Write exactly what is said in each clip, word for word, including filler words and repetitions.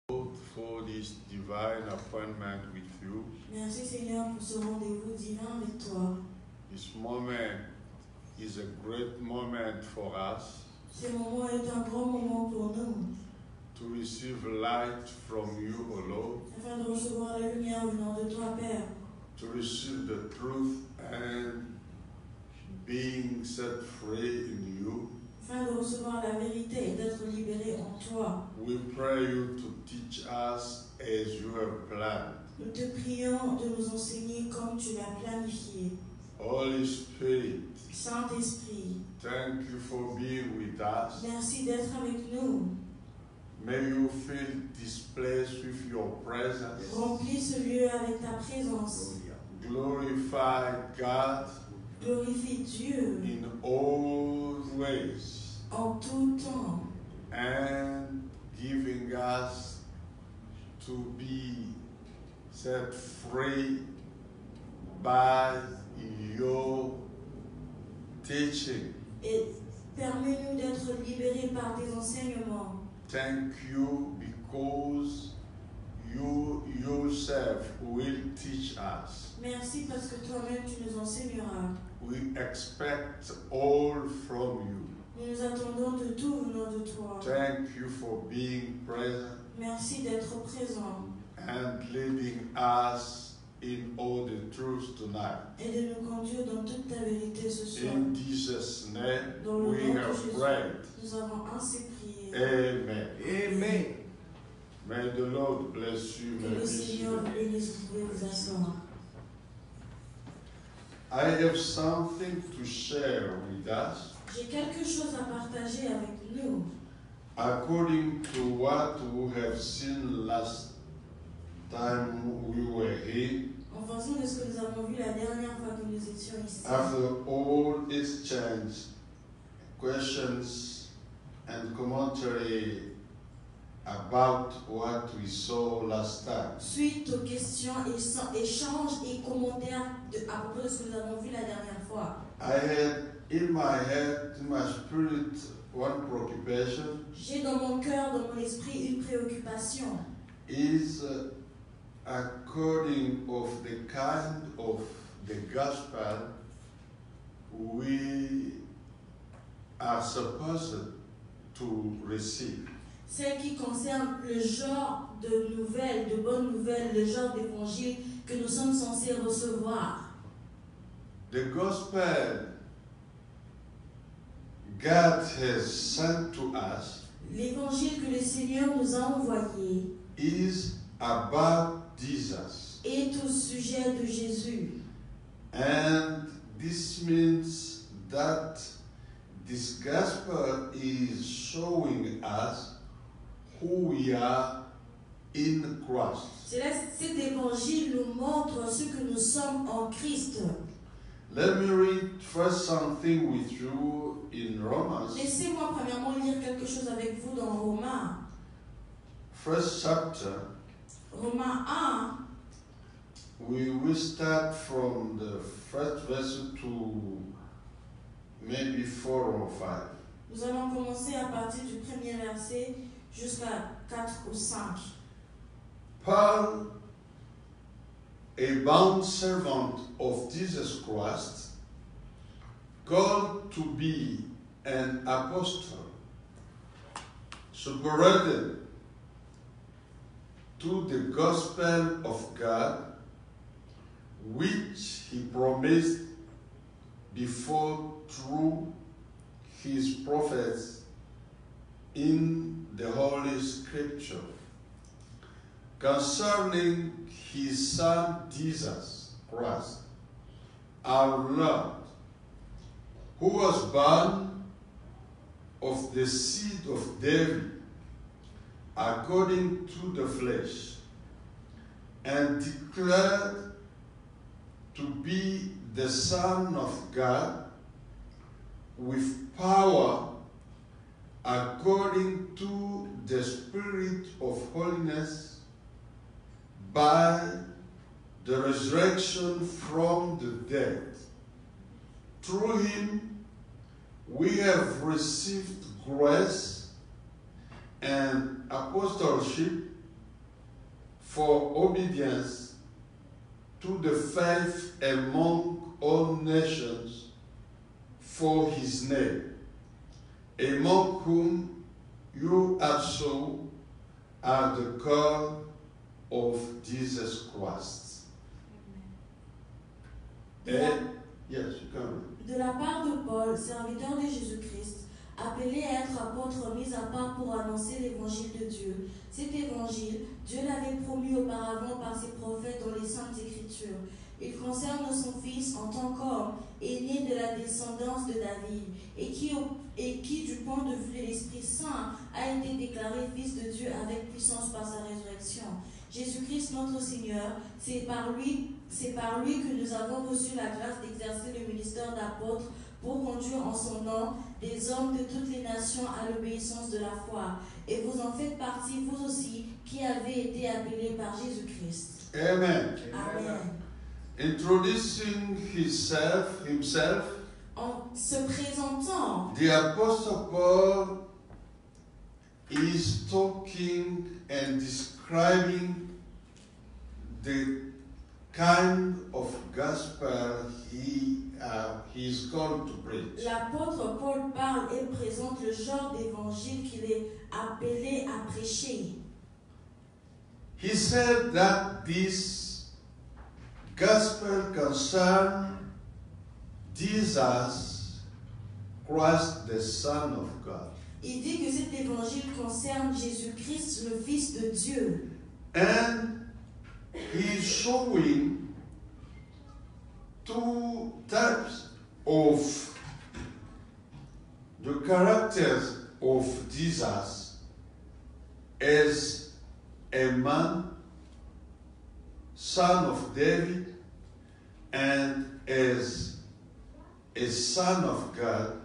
For this divine appointment with you. Merci Seigneur pour ce rendez-vous divin avec toi. This moment is a great moment for us. Ce moment est un grand moment pour nous. To receive light from you, O Lord. Afin de recevoir la lumière venant de toi, Père. To receive the truth and being set free in you. Afin de recevoir la vérité et d'être libéré en toi. We pray you to teach us as you have planned. Nous te prions de nous enseigner comme tu l'as planifié. Holy Spirit, Saint-Esprit, thank you for being with us. merci d'être avec nous. May you fill this place with your presence. Remplis ce lieu avec ta présence. Glorify God Glorifie Dieu in all ways. En tout temps. And giving us to be set free by your teaching. Et permets-nous d'être libérés par tes enseignements. Thank you because you yourself will teach us. Merci parce que toi-même tu nous enseigneras. We expect all from you. Nous nous attendons de tout venant de toi. Thank you for being present. Merci d'être présent. And leading us in all the truth tonight. Et de nous conduire dans toute ta vérité ce soir. In Jesus' name, Dans le we nom de have Jésus, prayed. nous avons ainsi prié. Amen. Amen. May the Lord bless you. Que May le bless Seigneur you. vous bénisse, vous pouvez vous asseoir. I have something to share with us. J'ai quelque chose à partager avec nous. According to what we have seen last time we were here, En fonction de ce que nous avons vu la dernière fois que nous étions ici. after all exchange, questions and commentary about what we saw last time, Suite aux questions, échanges et commentaires de, à propos de ce que nous avons vu la dernière fois. I had in my head, in my spirit, one preoccupation J'ai dans mon cœur, dans mon esprit, une préoccupation. is uh, according of the kind of the gospel we are supposed to receive. Celle qui concerne le genre de nouvelles, de bonnes nouvelles, le genre d'évangile que nous sommes censés recevoir. The gospel God has sent to us L'évangile que le Seigneur nous a envoyé is about Jesus. est au sujet de Jésus. And this means that this gospel is showing us who we are in Christ. Cela, cet évangile nous montre ce que nous sommes en Christ. Let me read first something with you in Romans, Laissez-moi premièrement lire quelque chose avec vous dans Romains. first chapter. Romains un, We will start from the first verse to maybe four or five. nous allons commencer à partir du premier verset jusqu'à quatre ou cinq. Paul, a bound servant of Jesus Christ, called to be an apostle, subordinated to the gospel of God, which he promised before through his prophets in the Holy Scripture, concerning his Son Jesus Christ, our Lord, who was born of the seed of David, according to the flesh, and declared to be the Son of God with power according to the Spirit of holiness by the resurrection from the dead. Through him we have received grace and apostleship for obedience to the faith among all nations for his name, among whom you also are the call of Jesus Christ. De la, yes, you can. de la part de Paul, serviteur de Jésus-Christ, appelé à être apôtre mis à part pour annoncer l'évangile de Dieu. Cet évangile, Dieu l'avait promis auparavant par ses prophètes dans les Saintes Écritures. Il concerne son Fils en tant qu'homme, aîné de la descendance de David, et qui, et qui, du point de vue de l'Esprit Saint, a été déclaré Fils de Dieu avec puissance par sa résurrection. Jésus-Christ notre Seigneur, c'est par lui, c'est par lui que nous avons reçu la grâce d'exercer le ministère d'apôtre pour conduire en son nom des hommes de toutes les nations à l'obéissance de la foi. Et vous en faites partie, vous aussi, qui avez été appelés par Jésus-Christ. Amen. Amen. Introducing himself, himself, En se présentant, the Apostle Paul is talking and describing the kind of gospel he uh, he is called to preach. l'apôtre Paul parle et présente le genre d'évangile qu'il est appelé à prêcher. He said that this gospel concerns Jesus Christ, the Son of God. Il dit que cet évangile concerne Jésus-Christ, le Fils de Dieu. And he's showing two types of the characters of Jesus as a man, son of David, and as a son of God,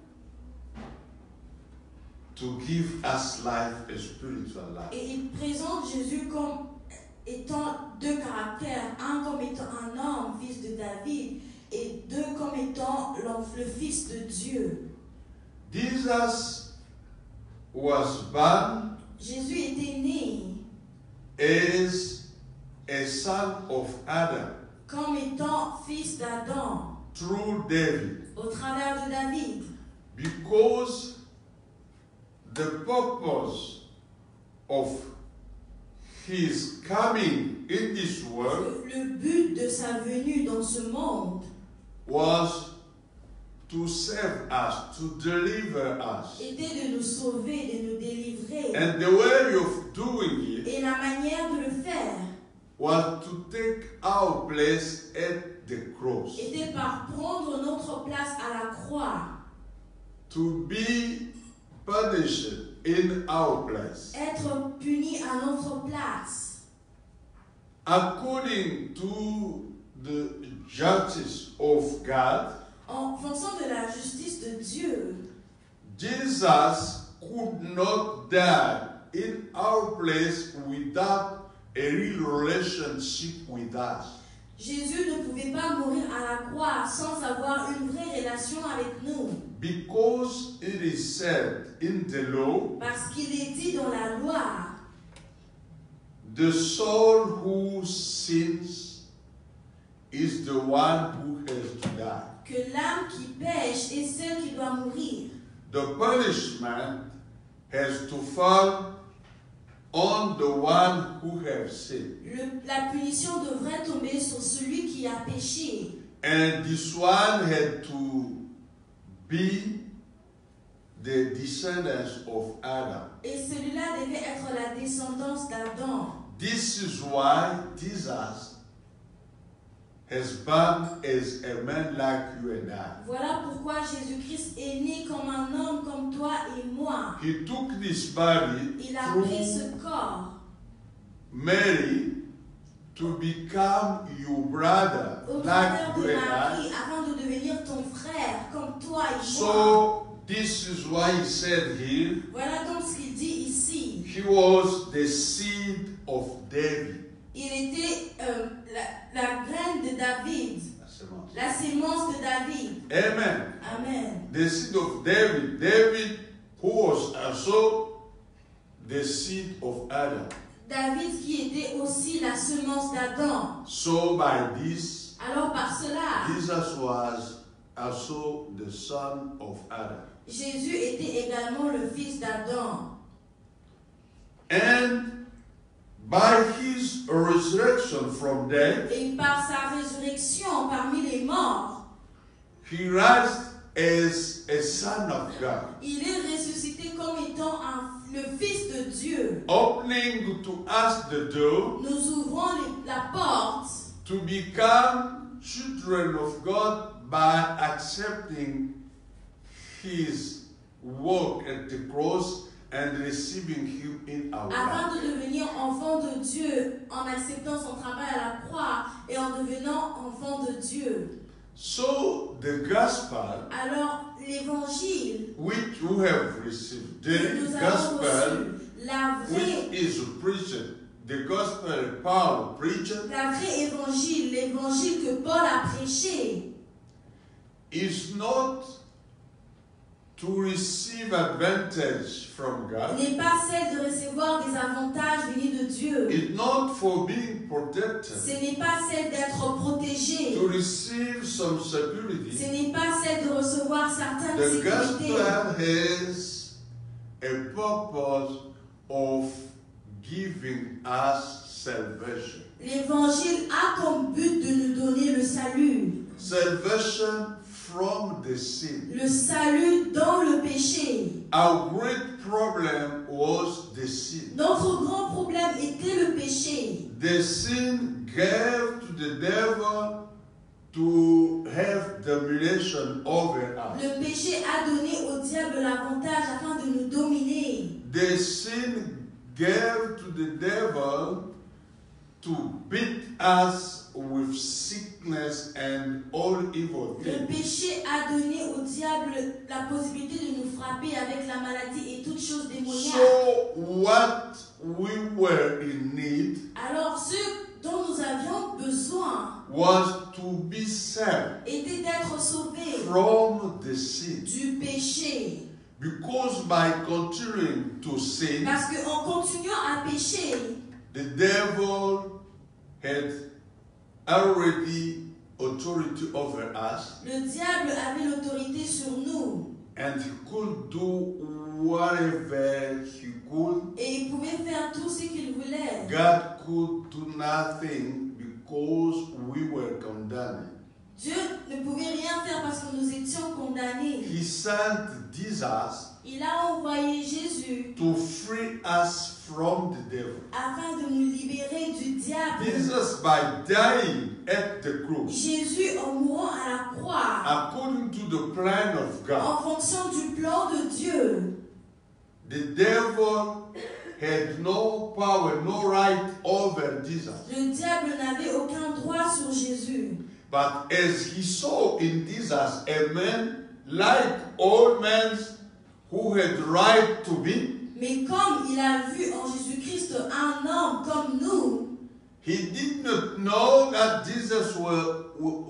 to give us life, a spiritual life. Et il présente Jésus comme étant deux caractères, un comme étant un homme, fils de David, et deux comme étant le Fils de Dieu. Jesus was born Jésus était né as a son of Adam comme étant fils d'Adam, through David, au travers de David, because the purpose of his coming in this world le but de sa venue dans ce monde was to save us, to deliver us. était de nous sauver, de nous délivrer. And the way of doing it Et la manière de le faire was to take our place at the cross, était par prendre notre place à la croix, to be punished in our place. être puni à notre place. According to the justice of God, En fonction de la justice de Dieu, Jesus could not die in our place without a real relationship with us. Jésus ne pouvait pas mourir à la croix sans avoir une vraie relation avec nous. Because it is said in the law, Parce qu'il est dit dans la loi, the soul who sins is the one who has to die. que l'âme qui pêche est celle qui doit mourir. The punishment has to fall on the one who has sinned. Le- la punition devrait tomber sur celui qui a péché. And this one had to be the descendants of Adam. Et celui-là devait être la descendance d'Adam. This is why Jesus has born as a man like you and I. Voilà pourquoi Jésus-Christ est né comme un homme comme toi et moi. He took this body Il a pris through ce corps Mary to become your brother au like travers you de and I. Marie afin de devenir ton frère comme toi et moi. So this is why he said here, Voilà donc ce qu'il dit ici. he was the seed of David. Il était euh, la, la graine de David, That's the most. la sémence de David. Amen. Amen. The seed of David. David who was also the seed of Adam. David qui était aussi la semence d'Adam. So by this, Alors par cela, Jesus was also the son of Adam. Jésus était également le fils d'Adam. And by his resurrection from death, Et par sa résurrection parmi les morts, he rised as a son of God, il est ressuscité comme étant un, le fils de Dieu. opening to us the door Nous ouvrons les- la porte to become children of God by accepting his work at the cross and receiving him in our afin life. de devenir enfant de Dieu en acceptant son travail à la croix et en devenant enfant de Dieu. So the gospel Alors l'évangile which you have received, que the nous avons gospel reçu, la vraie, which is preached, the gospel Paul preached, la vraie évangile, l'évangile que Paul a prêché, is not to receive advantage from God. n'est pas celle de recevoir des avantages venus de Dieu. It's not for being protected, Ce n'est pas celle d'être protégé. to receive some Ce security. n'est pas celle de recevoir certaines The sécurités. gospel has a purpose of giving us salvation. L'évangile a comme but de nous donner le salut. Salvation from the sin. Le salut dans le péché. Our great problem was the sin. Notre grand problème était le péché. The sin gave to the devil to have domination over us. Le péché a donné au diable l'avantage afin de nous dominer. The sin gave to the devil to beat us with sickness and all evil Le things. péché a donné au diable la possibilité de nous frapper avec la maladie et toutes choses démoniaques. So what we were in need Alors ce dont nous avions besoin was to be saved était d'être sauvés from the sin. du péché. Because by continuing to sin, Parce qu'en continuant à pécher, the devil had already authority over us, le diable avait l'autorité sur nous and he could do whatever he could. et il pouvait faire tout ce qu'il voulait. God could do nothing because we were condemned. Dieu ne pouvait rien faire parce que nous étions condamnés. He sent Jesus Il a envoyé Jésus to free us from the devil. afin de nous libérer du diable. Jesus, by dying at the cross, Jésus, en mourant à la croix, according to the plan of God, en fonction du plan de Dieu, the devil had no power, no right over Jesus. le diable n'avait aucun droit sur Jésus. But as he saw in Jesus a man like all men who had right to be, Mais comme il a vu en Jésus-Christ un homme comme nous, he did not know that Jesus were,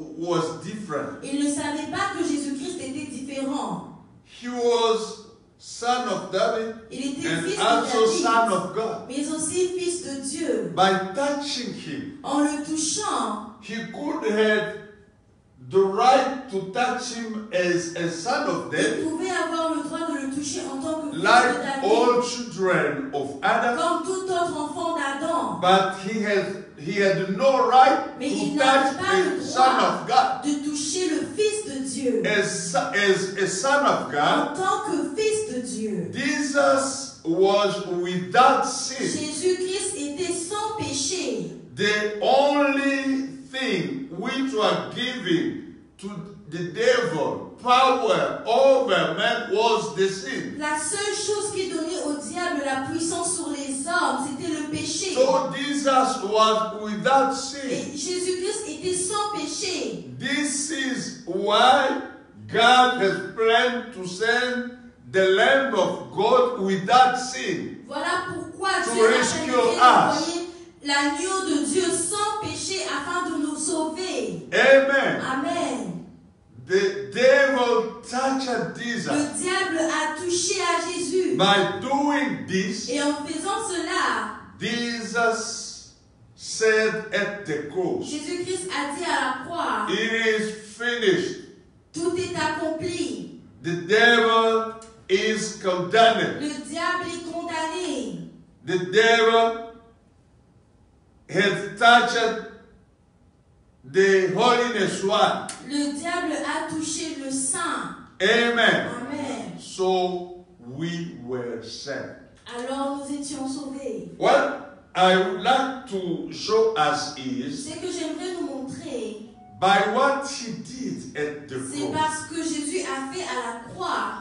was different. il ne savait pas que Jésus-Christ était différent. He was son of David Il était and fils de also son David, of God. mais aussi fils de Dieu. By touching him, En le touchant, he could have the right to touch him as a son of il David, pouvait avoir le droit de le toucher en tant que fils de like David, all children of Adam, comme tout autre enfant d'Adam. but he had he had no right Mais il to n'avait touch pas le a son of droit God. de toucher le Fils de Dieu. As, as a son of En God, tant que Fils de Dieu, Jesus was without sin. Jésus-Christ était sans péché. The only thing which was given to the devil power over man was the sin. La seule chose qui donnait au diable la puissance sur les hommes, c'était le péché. So Jesus was without sin. Et Jésus-Christ était sans péché. This is why God has planned to send the Lamb of God without sin. Voilà pourquoi To Dieu a rescue planifié us. d'envoyer l'agneau de Dieu sans péché afin de nous sauver. Amen. Amen. The devil touched Jesus. Le diable a touché à Jésus. By doing this, Et en faisant cela, Jesus said at the cross, Jésus-Christ a dit à la croix, it is finished. tout est accompli. The devil is condemned. Le diable est condamné. The devil has touched the holiness one. Le diable a touché le saint. Amen. Amen. So we were saved. Alors nous étions sauvés. What I would like to show us is Ce que j'aimerais nous montrer, by what he did at the c'est cross. parce que Jésus a fait à la croix.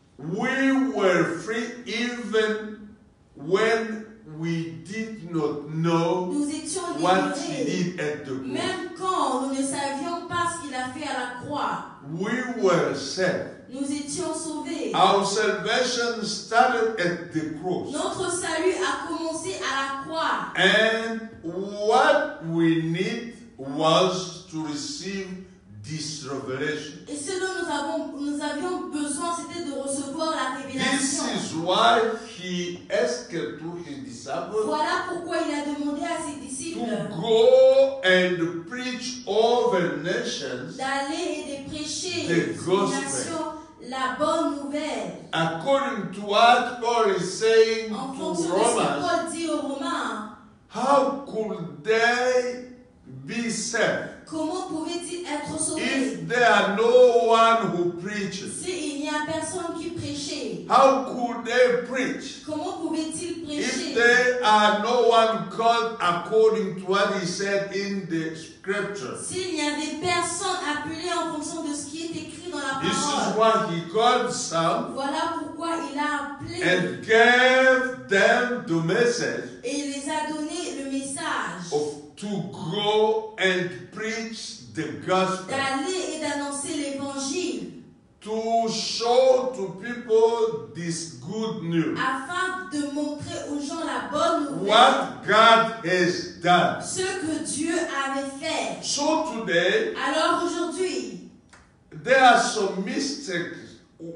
We were free even when we did not know Nous étions what he libérés. did at the cross. Même quand nous ne savions pas ce qu'il a fait à la croix, We were saved. nous étions sauvés. Our salvation started at the cross. Notre salut a commencé à la croix. And what we need was to receive this revelation. Et ce dont nous, avons, nous avions besoin, c'était de recevoir la This révélation. is why he asked to his disciples Voilà pourquoi il a demandé à ses to disciples go and preach over nations d'aller et de prêcher The aux gospel. nations la bonne nouvelle. according to what Paul is saying En to fonction de ce que Romans. Paul dit aux Romains, How could they be saved comment pouvaient-ils être sauvés if there are no one who preaches? s'il n'y a personne qui prêchait? How could they preach Comment pouvaient-ils if prêcher there are no one called according to what he said in the scripture? s'il n'y avait personne appelé en fonction de ce qui est écrit dans la This is parole? why he called some Voilà pourquoi il a appelé and gave them the message et il les a donné le message of to go and preach the gospel, d'aller et d'annoncer l'évangile to show to people this good news, afin de montrer aux gens la bonne nouvelle, what God has done. ce que Dieu avait fait. So today, Alors aujourd'hui, there are some mistakes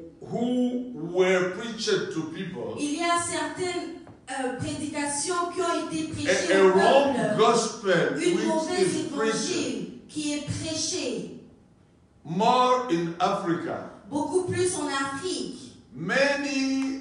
who were preached to people. il y a certaines euh, prédications qui ont été prêchées A, a au wrong peuple, gospel une which mauvaise is preached évangile qui est prêchée more in Africa. beaucoup plus en Afrique. Many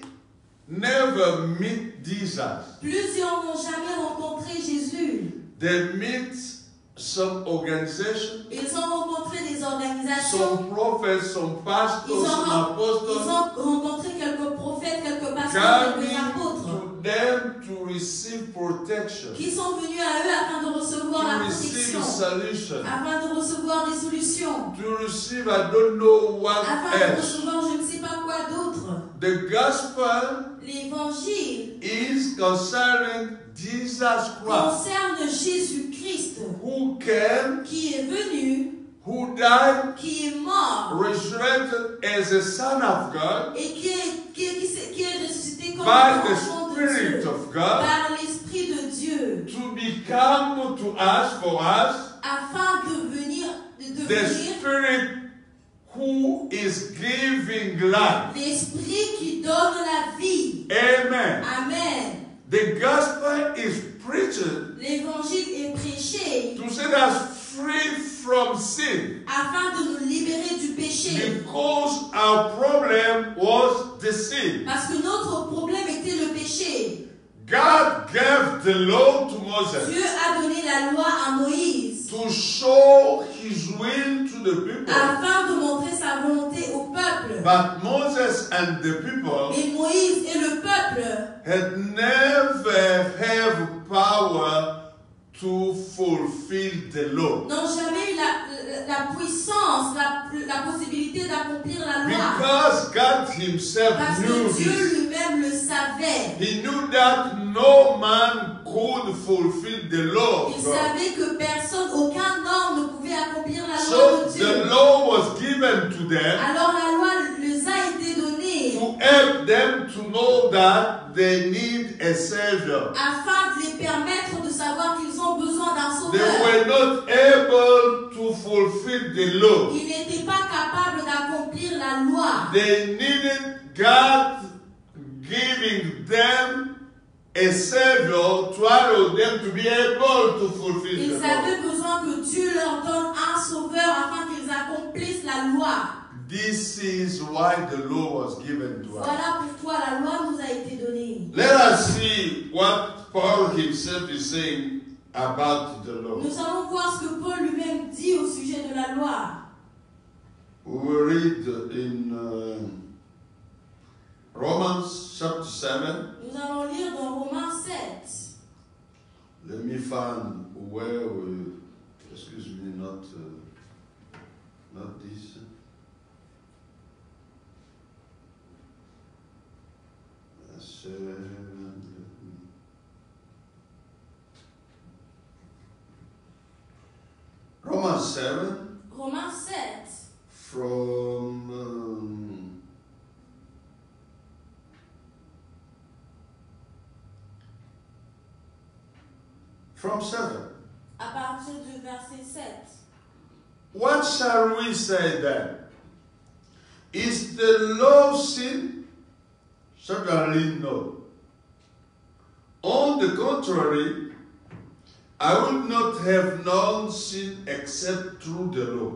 never meet Jesus. Plusieurs n'ont jamais rencontré Jésus. They meet some organization, Ils ont rencontré des organisations, some prophets, some ils pastors, ont, some ils apostles, ont rencontré quelques prophètes, quelques pasteurs, coming quelques apôtres to them to receive protection, qui sont venus à eux afin de recevoir la to receive protection, solution, afin de recevoir des solutions, to receive I don't know what afin de else. recevoir je ne sais pas quoi d'autre. The gospel L'évangile is concerning Jesus Christ, concerne Jésus-Christ who came, qui est venu, who died, qui est mort resurrected as a son of God et qui est, qui est, qui s'est- qui est ressuscité comme by the enfant de Spirit Dieu, of God par l'Esprit de Dieu, to become to us, for us, afin de venir, de the devenir Spirit who is giving life. l'Esprit qui donne la vie. Amen. Amen. The gospel is preached L'évangile est prêché to set us free from sin afin de nous libérer du péché. because our problem was the sin. Parce que notre problème était le péché. God gave the law to Moses Dieu a donné la loi à Moïse to show his will to the people. afin de montrer sa volonté au peuple. But Moses and the people Mais Moïse et le peuple had never have power to fulfill the law. n'ont jamais eu la, la, la puissance, la, la possibilité d'accomplir la loi. Because God himself Parce knew que Dieu this. lui-même le savait. He knew that no man could fulfill the law Il of God. savait que personne, aucun homme ne pouvait accomplir la loi So de Dieu. the law was given to them Alors la loi les a été donnée to help them to know that they need a savior. afin de les permettre de savoir qu'ils ont besoin d'un They sauveur. were not able to fulfill the law. Ils n'étaient pas capables d'accomplir la loi. They needed God giving them a Savior to allow them to be able to fulfill Ils the law. avaient besoin que Dieu leur donne un sauveur afin qu'ils accomplissent la loi. This is why the law was given to us. Voilà pourquoi la loi nous a été donnée. Let us see what Paul himself is saying about the law. Nous allons voir ce que Paul lui-même dit au sujet de la loi. We will read in uh, Romans chapter seven. Nous allons lire dans Romains sept. Let me find where we, excuse me, not, uh, not this. Seven. Romans seven. Romains sept. From um, from seven. À partir du verset sept. What shall we say then? Is the law sin? Certainly no. On the contrary, I would not have known sin except through the law.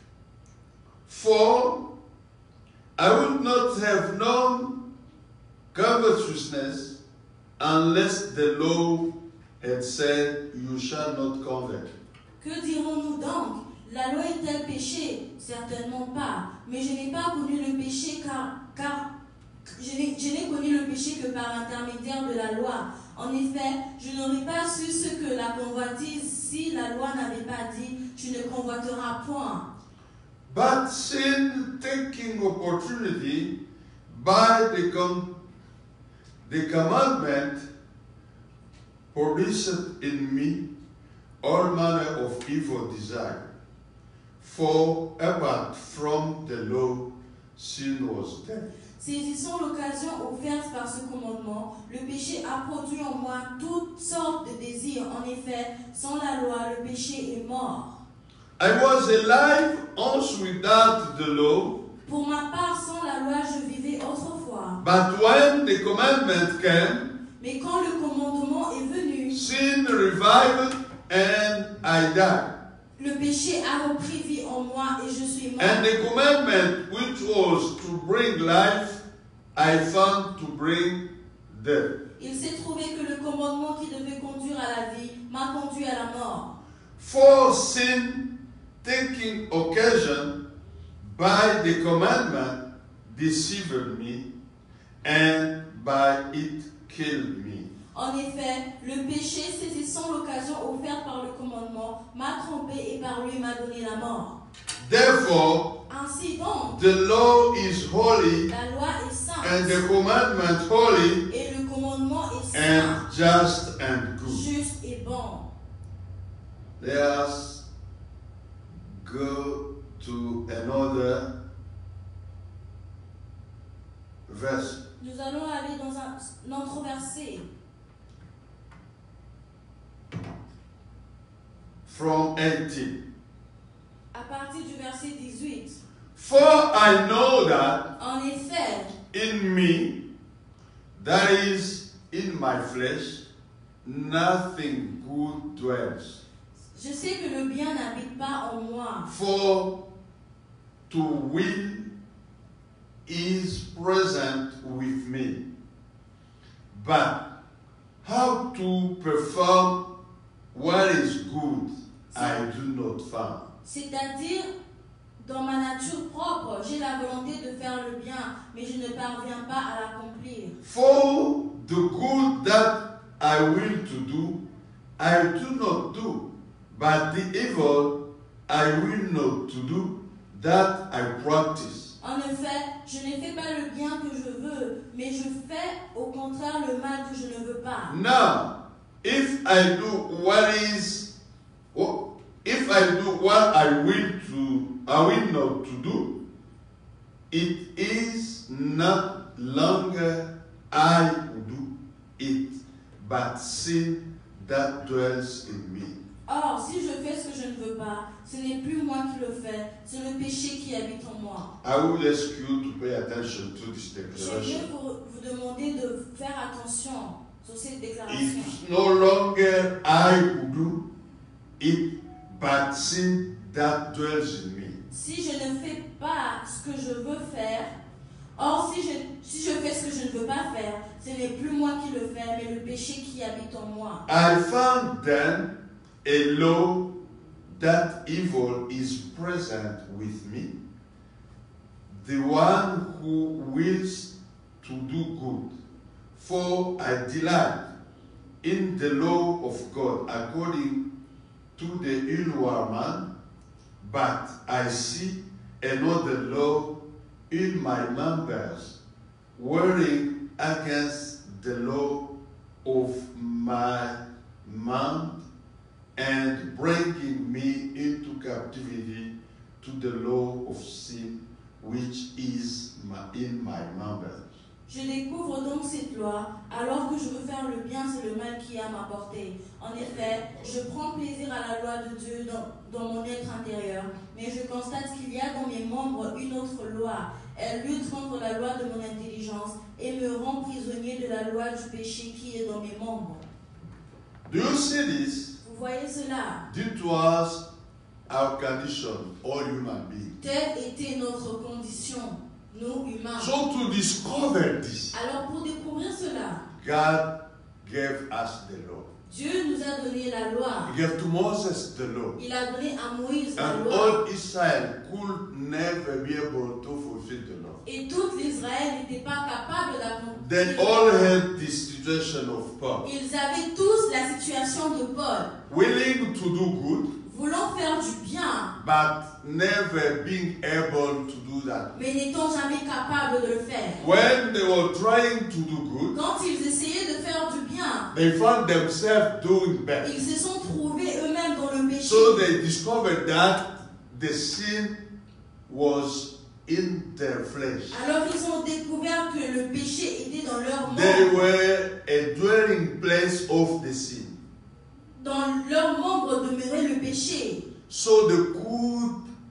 For I would not have known covetousness unless the law had said, you shall not covet. Que dirons-nous donc? La loi est-elle péché? Certainement pas. Mais je n'ai pas connu le péché car, car je n'ai, je n'ai connu le péché que par l'intermédiaire de la loi. En effet, je n'aurais pas su ce que la convoitise si la loi n'avait pas dit « tu ne convoiteras point ». But sin, taking opportunity by the, com- the commandment, produced in me all manner of evil desire. For apart from the law, sin was death. Saisissant l'occasion offerte par ce commandement, le péché a produit en moi toutes sortes de désirs. En effet, sans la loi, le péché est mort. I was alive also without the law. Pour ma part, sans la loi, je vivais autrefois. But when the commandment came, Mais quand le commandement est venu, sin revived and I died. le péché a repris vie en moi et je suis mort. And the commandment which was to bring life, I found to bring death. Il s'est trouvé que le commandement qui devait conduire à la vie m'a conduit à la mort. For sin, taking occasion by the commandment, deceived me, and by it killed me. En effet, le péché, saisissant l'occasion offerte par le commandement, m'a trompé et par lui m'a donné la mort. Therefore, Ainsi donc, the law is holy, la loi est sainte and the commandment holy, et le commandement est saint, and just and good. juste et bon. Let us go to another verse. Nous allons aller dans un, un autre verset. From eighteen. À partir du verset dix-huit. For I know that En effet, in me, that is in my flesh, nothing good dwells. je sais que le bien n'habite pas en moi. For to will is present with me, but how to perform what is good, I do not find. C'est-à-dire, dans ma nature propre, j'ai la volonté de faire le bien, mais je ne parviens pas à l'accomplir. For the good that I will to do, I do not do, but the evil I will not to do, that I practice. En effet, je ne fais pas le bien que je veux, mais je fais au contraire le mal que je ne veux pas. Now, if I do what is, if I do what I will to, I will not to do, it is not longer I who do it, but sin that dwells in me. Or, si je fais ce que je ne veux pas, ce n'est plus moi qui le fais, c'est le péché qui habite en moi. I will ask you to pay attention to this J'aimerais declaration. vous, vous demander de faire attention sur cette déclaration. It's no longer I who do it, but sin that dwells in me. Si je ne fais pas ce que je veux faire, or si je, si je fais ce que je ne veux pas faire, ce n'est plus moi qui le fais, mais le péché qui habite en moi. I found then a law that evil is present with me, the one who wills to do good. For I delight in the law of God according to the inward man, but I see another law in my members, warring against the law of my mind and bringing me into captivity to the law of sin which is my, in my members. Je découvre donc cette loi, alors que je veux faire le bien, c'est le mal qui est à ma portée. En effet, je prends plaisir à la loi de Dieu dans, dans mon être intérieur, mais je constate qu'il y a dans mes membres une autre loi. Elle lutte contre la loi de mon intelligence et me rend prisonnier de la loi du péché qui est dans mes membres. Do you see this? Vous voyez cela? This was our condition, all human beings. Telle était notre condition, nous humains. So to discover this, Alors pour découvrir cela, God gave us the law. Dieu nous a donné la loi. He gave to Moses the law. Il a donné à Moïse la And loi. all Israel could never be able to fulfill the law. Et tout l'Israël n'était pas capable They d'accomplir. all had the situation of Paul. Ils avaient tous la situation de Paul, Willing to do good, voulant faire du bien, but never being able to do that. mais n'étant jamais capables de le faire. When they were trying to do good, Quand ils essayaient de faire du bien, they found themselves doing bad. ils se sont trouvés eux-mêmes dans le péché. So they discovered that the sin was in their flesh. Alors ils ont découvert que le péché était dans leur They membre. were a dwelling place of the sin. Dans leurs membres demeurait le péché. So they could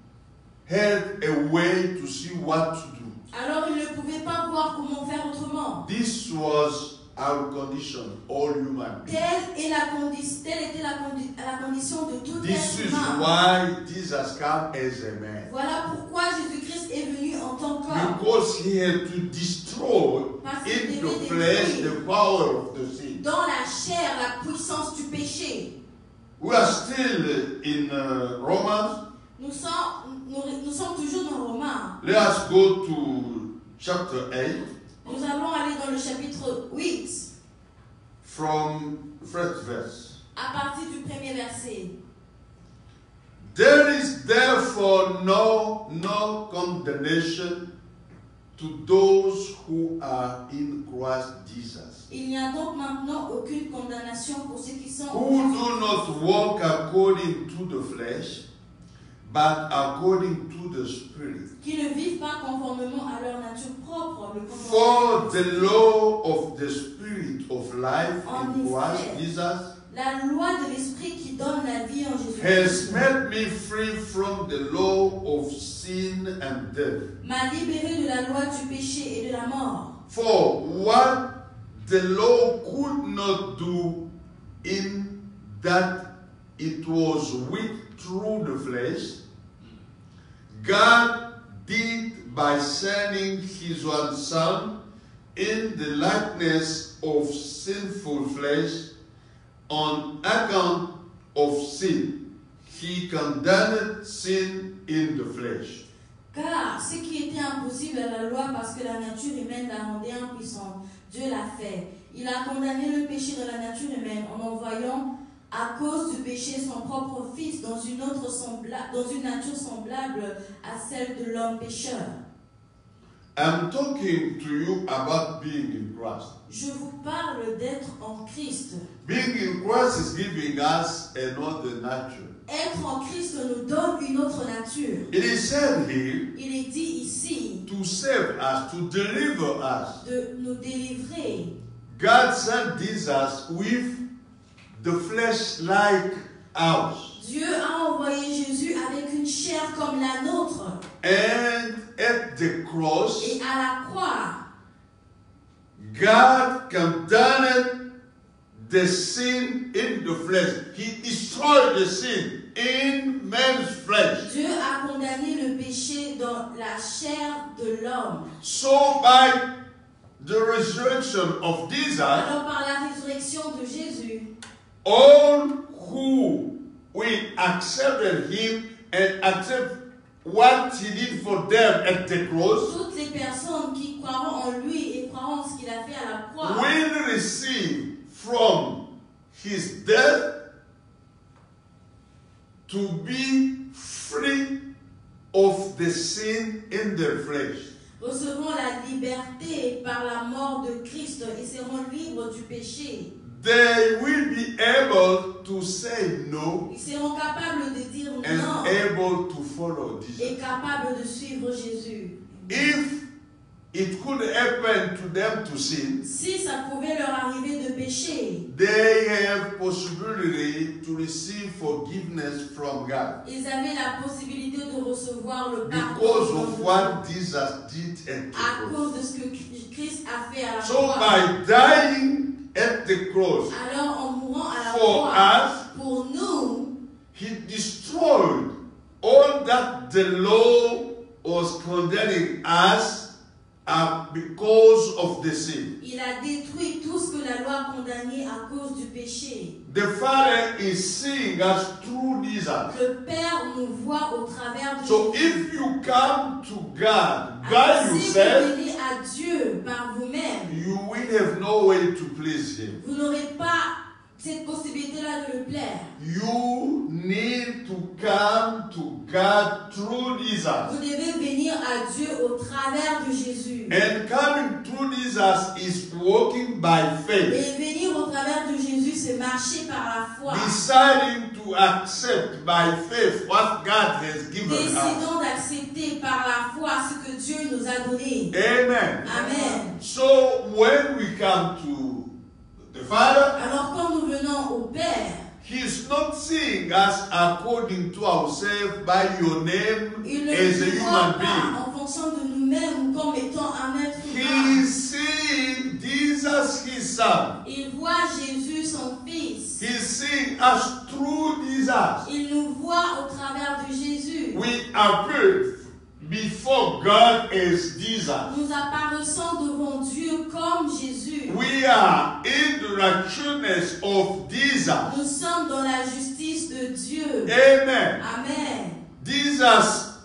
have a way to see what to do. Alors ils ne pouvaient pas voir comment faire autrement. This was our condition, all human beings. Telle, est la condi- telle était la, condi- la condition de tout This être is humain. why Jesus came as a man. Voilà pourquoi Jésus-Christ est venu en tant qu'homme. Because he had to destroy Parce qu'il in the devait flesh détruire the power of the sin. dans la chair la puissance du péché. We are still in uh, Romans. Nous sommes, nous, nous sommes toujours dans Romains. Let us go to chapter eight Nous allons aller dans le chapitre huit, from first verse. à partir du premier verset. There is therefore no, no condemnation to those who are in Christ Jesus, Il n'y a donc maintenant aucune condamnation pour ceux qui sont en who Jésus. do not walk according to the flesh, but according to the Spirit. Qui ne vivent pas conformément à leur nature propre, mais For conformément the law of the Spirit of life En in Christ effet. Jesus la loi de l'Esprit qui donne la vie en Jésus has made me free from the law of sin and death. m'a libéré de la loi du péché et de la mort. For what the law could not do, in that it was weak through the flesh, God did by sending his one Son in the likeness of sinful flesh on account of sin. He condemned sin in the flesh. Car ce qui était impossible à la loi parce que la nature humaine la rendait impuissante, Dieu l'a fait. Il a condamné le péché de la nature humaine en envoyant à cause du péché son propre Fils dans une, autre sembla- dans une nature semblable à celle de l'homme pécheur. I'm talking to you about being in Christ. Je vous parle d'être en Christ. Being in Christ is giving us another nature. Être en Christ nous donne une autre nature. It is said here Il est dit ici to save us, to deliver us. de nous délivrer. God sent Jesus with the flesh-like ours. Dieu a envoyé Jésus avec une chair comme la nôtre. And at the cross, Et à la croix, God condemned the sin in the flesh. He destroyed the sin in man's flesh. Dieu a condamné le péché dans la chair de l'homme. So by the resurrection of Jesus, Alors par la résurrection de Jésus, all who will accept him and accept what he did for them at the cross toutes les personnes qui croiront en lui et croiront en ce qu'il a fait à la croix will receive from his death to be free of the sin in their flesh. recevront la liberté par la mort de Christ et seront libres du péché. They will be able to say no Ils seront capables de dire and non able to follow et Jesus. capables de suivre Jésus. If it could happen to them to sin, Si ça pouvait leur arriver de pécher, they have possibility to receive forgiveness from God ils avaient la possibilité de recevoir le pardon because de of Dieu what Jesus did at the à cross. cause de ce que Christ a fait à la So croix. by dying at the cross Alors en mourant à la for croix, us, pour nous, he destroyed all that the law was condemning us uh, because of the sin. il a détruit tout ce que la loi condamnait à cause du péché. The Father is seeing us through Jesus. Le Père nous voit au travers de So Jésus. if you come to God by Alors, si yourself, vous venez à Dieu par vous-même, you will have no way to please Him. vous n'aurez pas cette possibilité-là de le plaire. You need to come to God through Jesus. Vous devez venir à Dieu au travers de Jésus. And coming through Jesus is walking by faith. Et venir au travers de Jésus, c'est marcher par la foi. Deciding to accept by faith what God has given us. Décidons d'accepter par la foi ce que Dieu nous a donné. Amen. Amen. So when we come to the Father, Alors quand nous venons au Père, He is not seeing us according to ourselves by your name il ne as a nous voit human pas being. en fonction de nous-mêmes ou comme étant un être He humain. is seeing Jesus, His Son. Il voit Jésus, son Fils. He is seeing us through Jesus. Il nous voit au travers de Jésus. We appear before God as Jesus. Nous apparaissons devant Dieu comme Jésus. We are in the righteousness of Jesus. Nous sommes dans la justice de Dieu. Amen. Amen. Jesus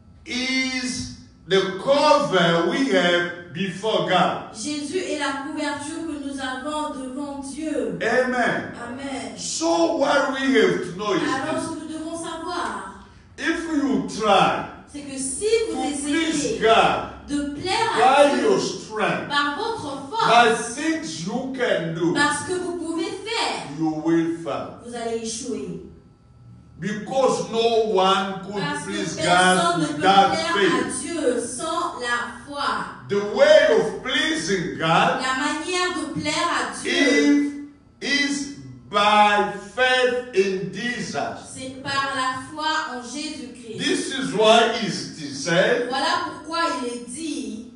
is the cover we have before God. Jésus est la couverture que nous avons devant Dieu. Amen. Amen. So what we have to know Alors is ce que nous devons savoir, this. If you try c'est que si vous to please essayez God de plaire à by Dieu your strength, par votre by force, things you can do, parce que vous pouvez faire, you will fail. vous allez échouer. Because no one could Parce que please personne God ne peut without plaire à faith. Dieu sans la foi. The way of pleasing God La manière de plaire à Dieu, is, is by faith in Jesus. c'est par la foi en Jésus-Christ. This is why it is said, Voilà pourquoi il est dit,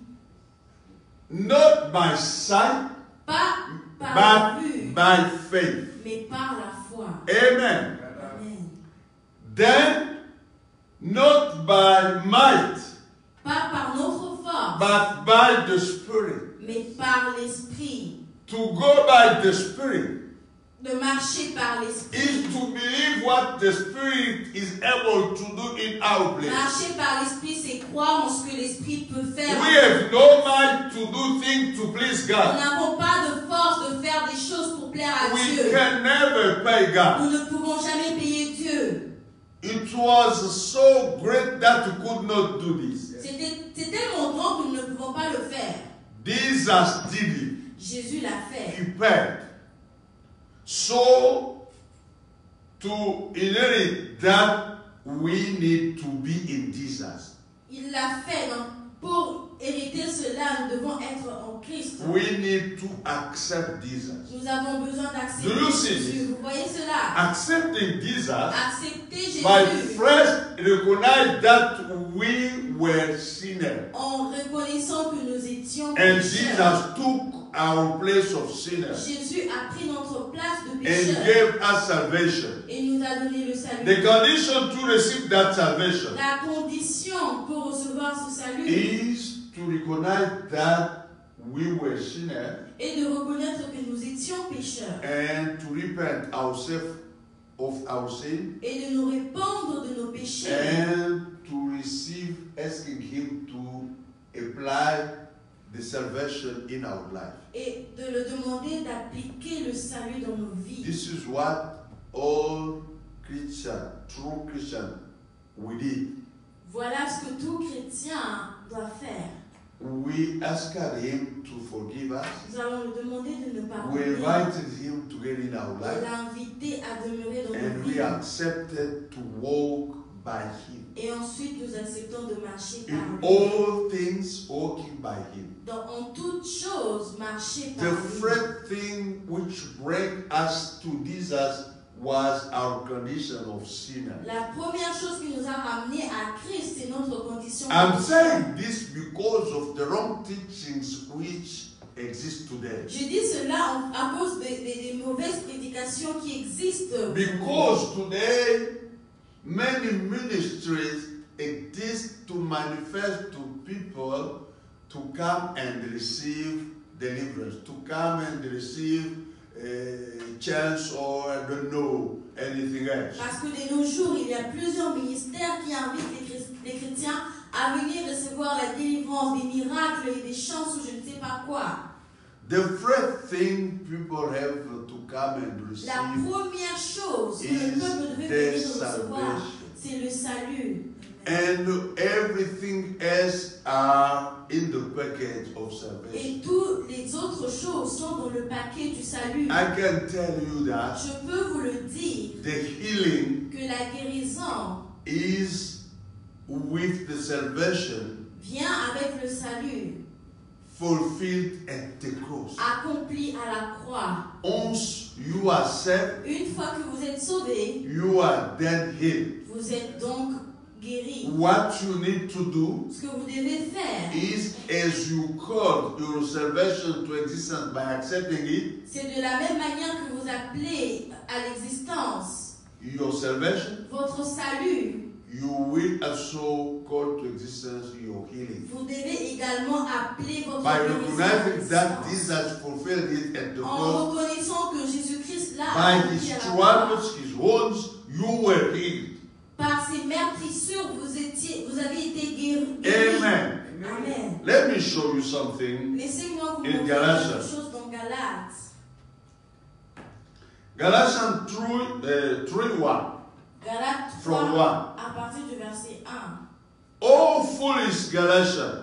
not by sight, pas par la but vue, by faith. mais par la foi. Amen. Amen. Then, not by might, Pas par notre force, but by the Spirit. mais par l'Esprit. To go by the Spirit De marcher par l'Esprit. is to believe what the Spirit is able to do in our place. Marcher par l'Esprit, c'est croire en ce que l'Esprit peut faire. We have no mind to do things to please Nous God. n'avons pas de force de faire des choses pour plaire à We Dieu. can never pay God. Nous ne pouvons jamais payer Dieu. It was so great that we could not do this. C'était c'est tellement grand que nous ne pouvons pas le faire. Jesus did it. Jésus l'a fait. He paid. So, to inherit that, we need to be in Jesus. Il l'a fait. Donc, pour hériter cela, nous devons être en Christ. We need to accept Jesus. Nous avons besoin d'accepter Do you see Jésus. this? Vous voyez cela? Accepting Jesus Accepter by Jésus first recognize that we were sinners. en reconnaissant que nous étions And pécheurs. Jesus took our place of sinner Jésus a pris notre place de and pécheur gave us salvation. et nous a donné le salut. The condition to receive that salvation La condition pour recevoir ce salut is to recognize that we were sinners est de reconnaître que nous étions pécheurs and to repent ourselves of our sin et de nous répandre de nos péchés and to receive, asking Him to apply the salvation in our life. et de le demander d'appliquer le salut dans nos vies. This is what all Christian, true Christian, we did. Voilà ce que tout chrétien doit faire. We asked Him to forgive us. Nous allons lui demander de ne pas We oublier. invited Him to get in our On life, l'a invité à demeurer dans nos and we vies. accepted to walk by Him. Et ensuite, nous acceptons de marcher par In lui. all things, walking by Him. Dans, en toutes choses, marcher The par lui. first thing which brought us to Jesus was our condition of sinner. La première chose qui nous a ramenés à Christ, c'est notre condition. I'm de saying this because of the wrong teachings which exist today. Je dis cela en- à cause des, des- des mauvaises prédications qui existent. Because today, many ministries exist to manifest to people to come and receive deliverance, to come and receive a chance or I don't know anything else. Parce que de nos jours, il y a plusieurs ministères qui invitent les, Christ- les chrétiens à venir recevoir la délivrance, des miracles et des chances ou je ne sais pas quoi. The first thing people have to come and receive La première chose que le is peuple devait their venir recevoir, salvation. c'est le salut. And everything else are in the package of salvation. Et toutes les autres choses sont dans le paquet du salut. I can tell you that Je peux vous le dire the healing que la guérison is with the salvation vient avec le salut fulfilled at the cross. accompli à la croix. Once you are saved, Une fois que vous êtes sauvés, you are then healed. vous êtes donc guéris. What you need to do Ce que vous devez faire, is as you call your salvation to existence by accepting it, c'est de la même manière que vous appelez à l'existence your salvation, votre salut. you will also call to existence your healing. Vous devez également appeler votre By guérison à recognizing that l'existence. Jesus fulfilled it at the En cross, reconnaissant que Jésus-Christ l'a by accompli his à la croix. stripes, his wounds, you were healed. Par ses meurtrissures, vous, étiez, vous avez été guéris. guéris. Amen. Amen. Let me show you something. Laissez-moi vous In montrer Galatians. quelque chose dans Galates. Galatians three one. Galates From trois, one. à partir du verset un. O foolish Galatians,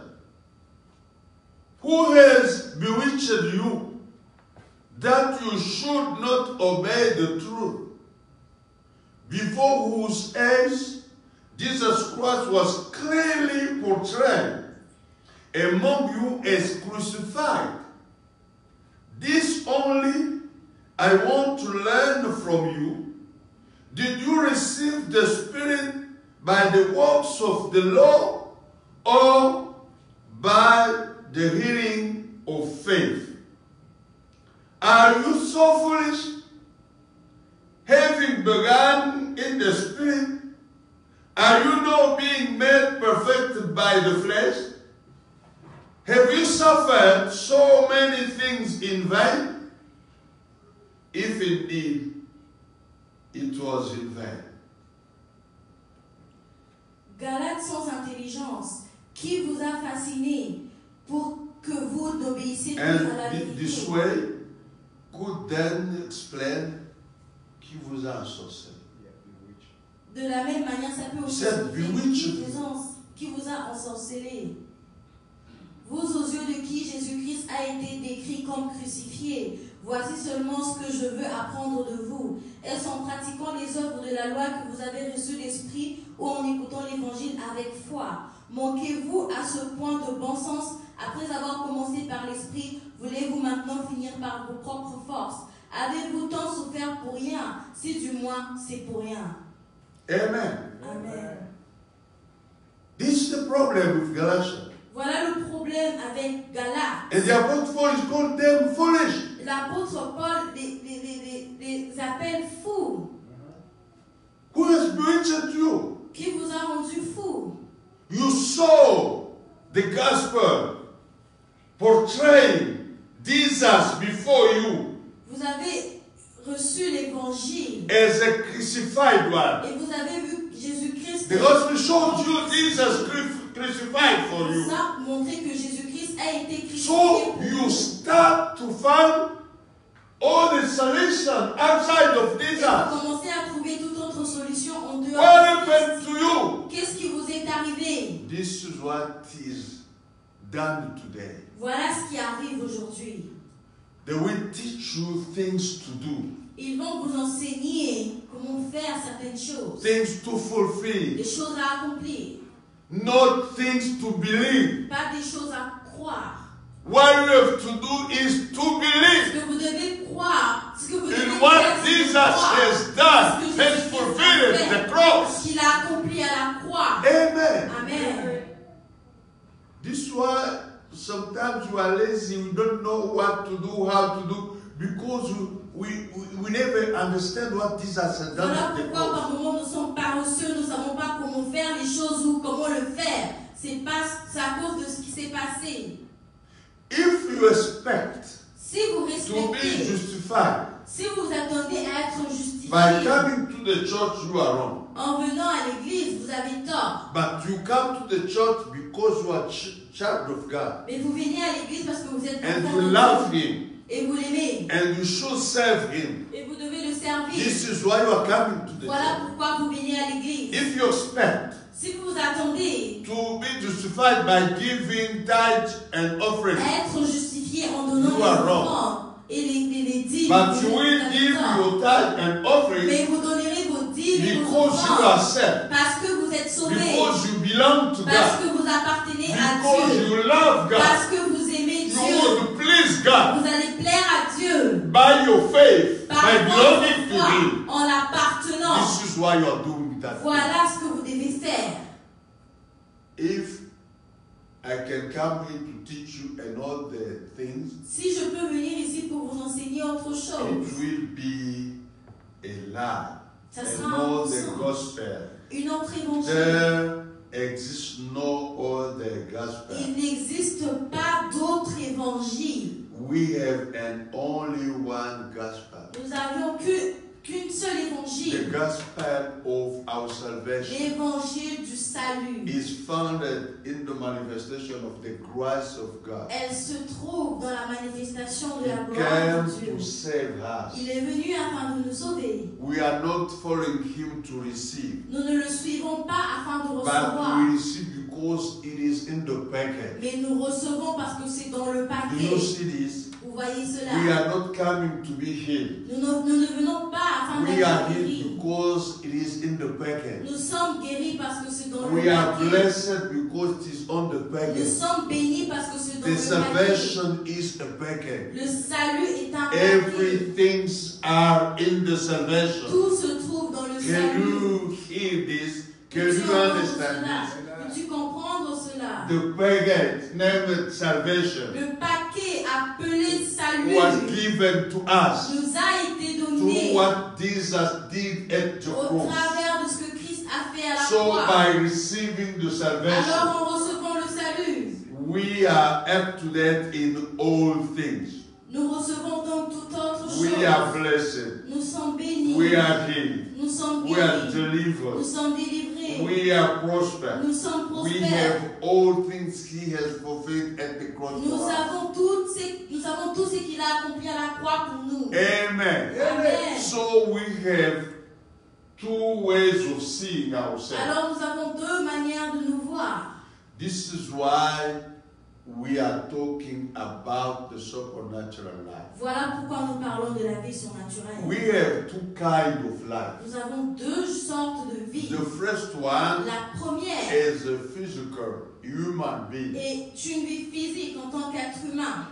who has bewitched you that you should not obey the truth, before whose eyes Jesus Christ was clearly portrayed among you as crucified? This only I want to learn from you. Did you receive the Spirit by the works of the law or by the hearing of faith? Are you so foolish? Having begun in the Spirit, are you now being made perfect by the flesh? Have you suffered so many things in vain? If indeed it was in vain. Galates sans intelligence, qui vous a fasciné pour que vous n'obéissiez plus à la And vérité? this way could then explain qui vous a ensorcelé. De la même manière, ça peut aussi Cette expliquer bewitch- qui vous, en- qui vous a ensorcelé. Vous aux yeux de qui Jésus-Christ a été décrit comme crucifié. Voici seulement ce que je veux apprendre de vous. Est-ce en pratiquant les œuvres de la loi que vous avez reçu l'Esprit ou en écoutant l'Évangile avec foi? Manquez-vous à ce point de bon sens? Après avoir commencé par l'Esprit, voulez-vous maintenant finir par vos propres forces? Avez-vous tant souffert pour rien? Si du moins c'est pour rien. Amen. Amen. This is the problem with Galatians. Voilà le problème avec Galates. And the Apostle Paul is called them foolish. L'apôtre Paul les, les, les, les, les appelle fous. Who has bewitched you? Qui vous a rendu fous? You saw the gospel portraying Jesus before you Vous avez reçu l'évangile as a crucified one. et vous avez vu Jésus-Christ. The gospel showed you Jesus cru- crucified for you. Ça montrait que Jésus-Christ a été crucifié. So pour you vous. start to find all the solution outside of Et Jesus. vous commencez à trouver toute autre solution en dehors What de Christ. happened to you? Qu'est-ce qui vous est arrivé? This is what is done today. Voilà ce qui arrive aujourd'hui. They will teach you things to do, Ils vont vous enseigner comment faire certaines choses, things to des fulfill, choses à accomplir, not things to believe. pas des choses à croire. What you have to do is to Ce believe que vous devez croire, ce que vous devez in faire, what c'est Jesus croire has done ce que and Jésus-Christ fulfilled a fait, the cross. ce qu'il a accompli à la croix. Amen. Amen. This is why sometimes you are lazy, you don't know what to do, how to do, because you, we, we, we never understand what Jesus has done Voilà at the pourquoi cross. par moments nous sommes paresseux, nous ne savons pas comment faire les choses ou comment le faire. C'est pas, c'est à cause de ce qui s'est passé. If you expect Si vous to be respectez, justified si vous attendez à être by justifié coming to the church, you are wrong. en venant à l'église, vous avez tort. But you come to the church because you are ch- child of God Mais vous venez à l'église parce que vous êtes and enfant you de love Dieu Him et vous l'aimez. and you should serve Him. Et vous devez le servir. This is why you are coming to the Voilà church. pourquoi vous venez à l'église. If you expect Si vous vous attendez to be justified by giving tithe and offering, à être justifié en donnant You les are wrong. offrandes et les, les, les dîmes, but you vous will avez give tort. your tithe and offering Mais vous donnerez vos dîmes et vos because you are offrandes saved, parce que vous êtes sauvés, because you belong to parce God, que vous appartenez à because Dieu, you love God. parce que vous aimez You Dieu. want to please God Vous allez plaire à Dieu by your faith, par by votre belonging to foi, Him. en l'appartenant. This is why you are doing that. Voilà ce que vous devez faire. If I can come here to teach you another things, Si je peux venir ici pour vous enseigner autre it chose, will be a lie. ça sera un Another mensonge, gospel. une autre évangile. There exists no other gospel. Il n'existe pas d'autre évangile. We have an only one gospel. Nous n'avions qu'une qu'une seule The évangile. gospel of our salvation L'évangile du salut. is founded in the manifestation of the grace of God. Elle se trouve dans la manifestation de He la gloire de came Dieu. to save us. Il est venu afin de nous sauver. We are not following him to receive, Nous ne le suivons pas afin de but recevoir, we receive because it is in the package. mais nous recevons parce que c'est dans le Do you paquet. see this? Vous voyez We cela? are not coming to be healed. Nous ne, nous ne venons pas afin We are d'être healed guéris. because it is in the package. Nous sommes guéris parce que c'est dans le We are paquet. blessed because it is on the Nous package. sommes bénis parce que c'est dans The le paquet. salvation is a package. Le salut est un paquet. Everything are in the salvation. Tout se trouve dans le Can salut. you hear this? Can Peux-tu you entendre understand cela? this? Peux-tu comprendre cela? The package named salvation Le paquet appelé salut was given to us nous a été through donné what Jesus did at the au cross. travers de ce que Christ a fait à la So croix. by receiving the Alors salvation, en recevant le salut, we are up to date in all things. nous recevons donc toute autre chose. We are blessed. Nous sommes bénis. We are healed. Nous sommes We are guéris. Nous delivered. sommes délivrés. We are prospered. Nous sommes We prospères. have all things He has fulfilled at the cross Nous for us. avons, toutes ces- nous avons tout ce qu'il a accompli à la croix pour nous. Amen. Amen. So we have two ways of seeing ourselves. Alors nous avons deux manières de nous voir. This is why we are talking about the supernatural life. Voilà pourquoi nous parlons de la vie surnaturelle. We have two kinds of life. Nous avons deux sortes de vie. The first one La première is a physical human being. est une vie physique en tant qu'être humain.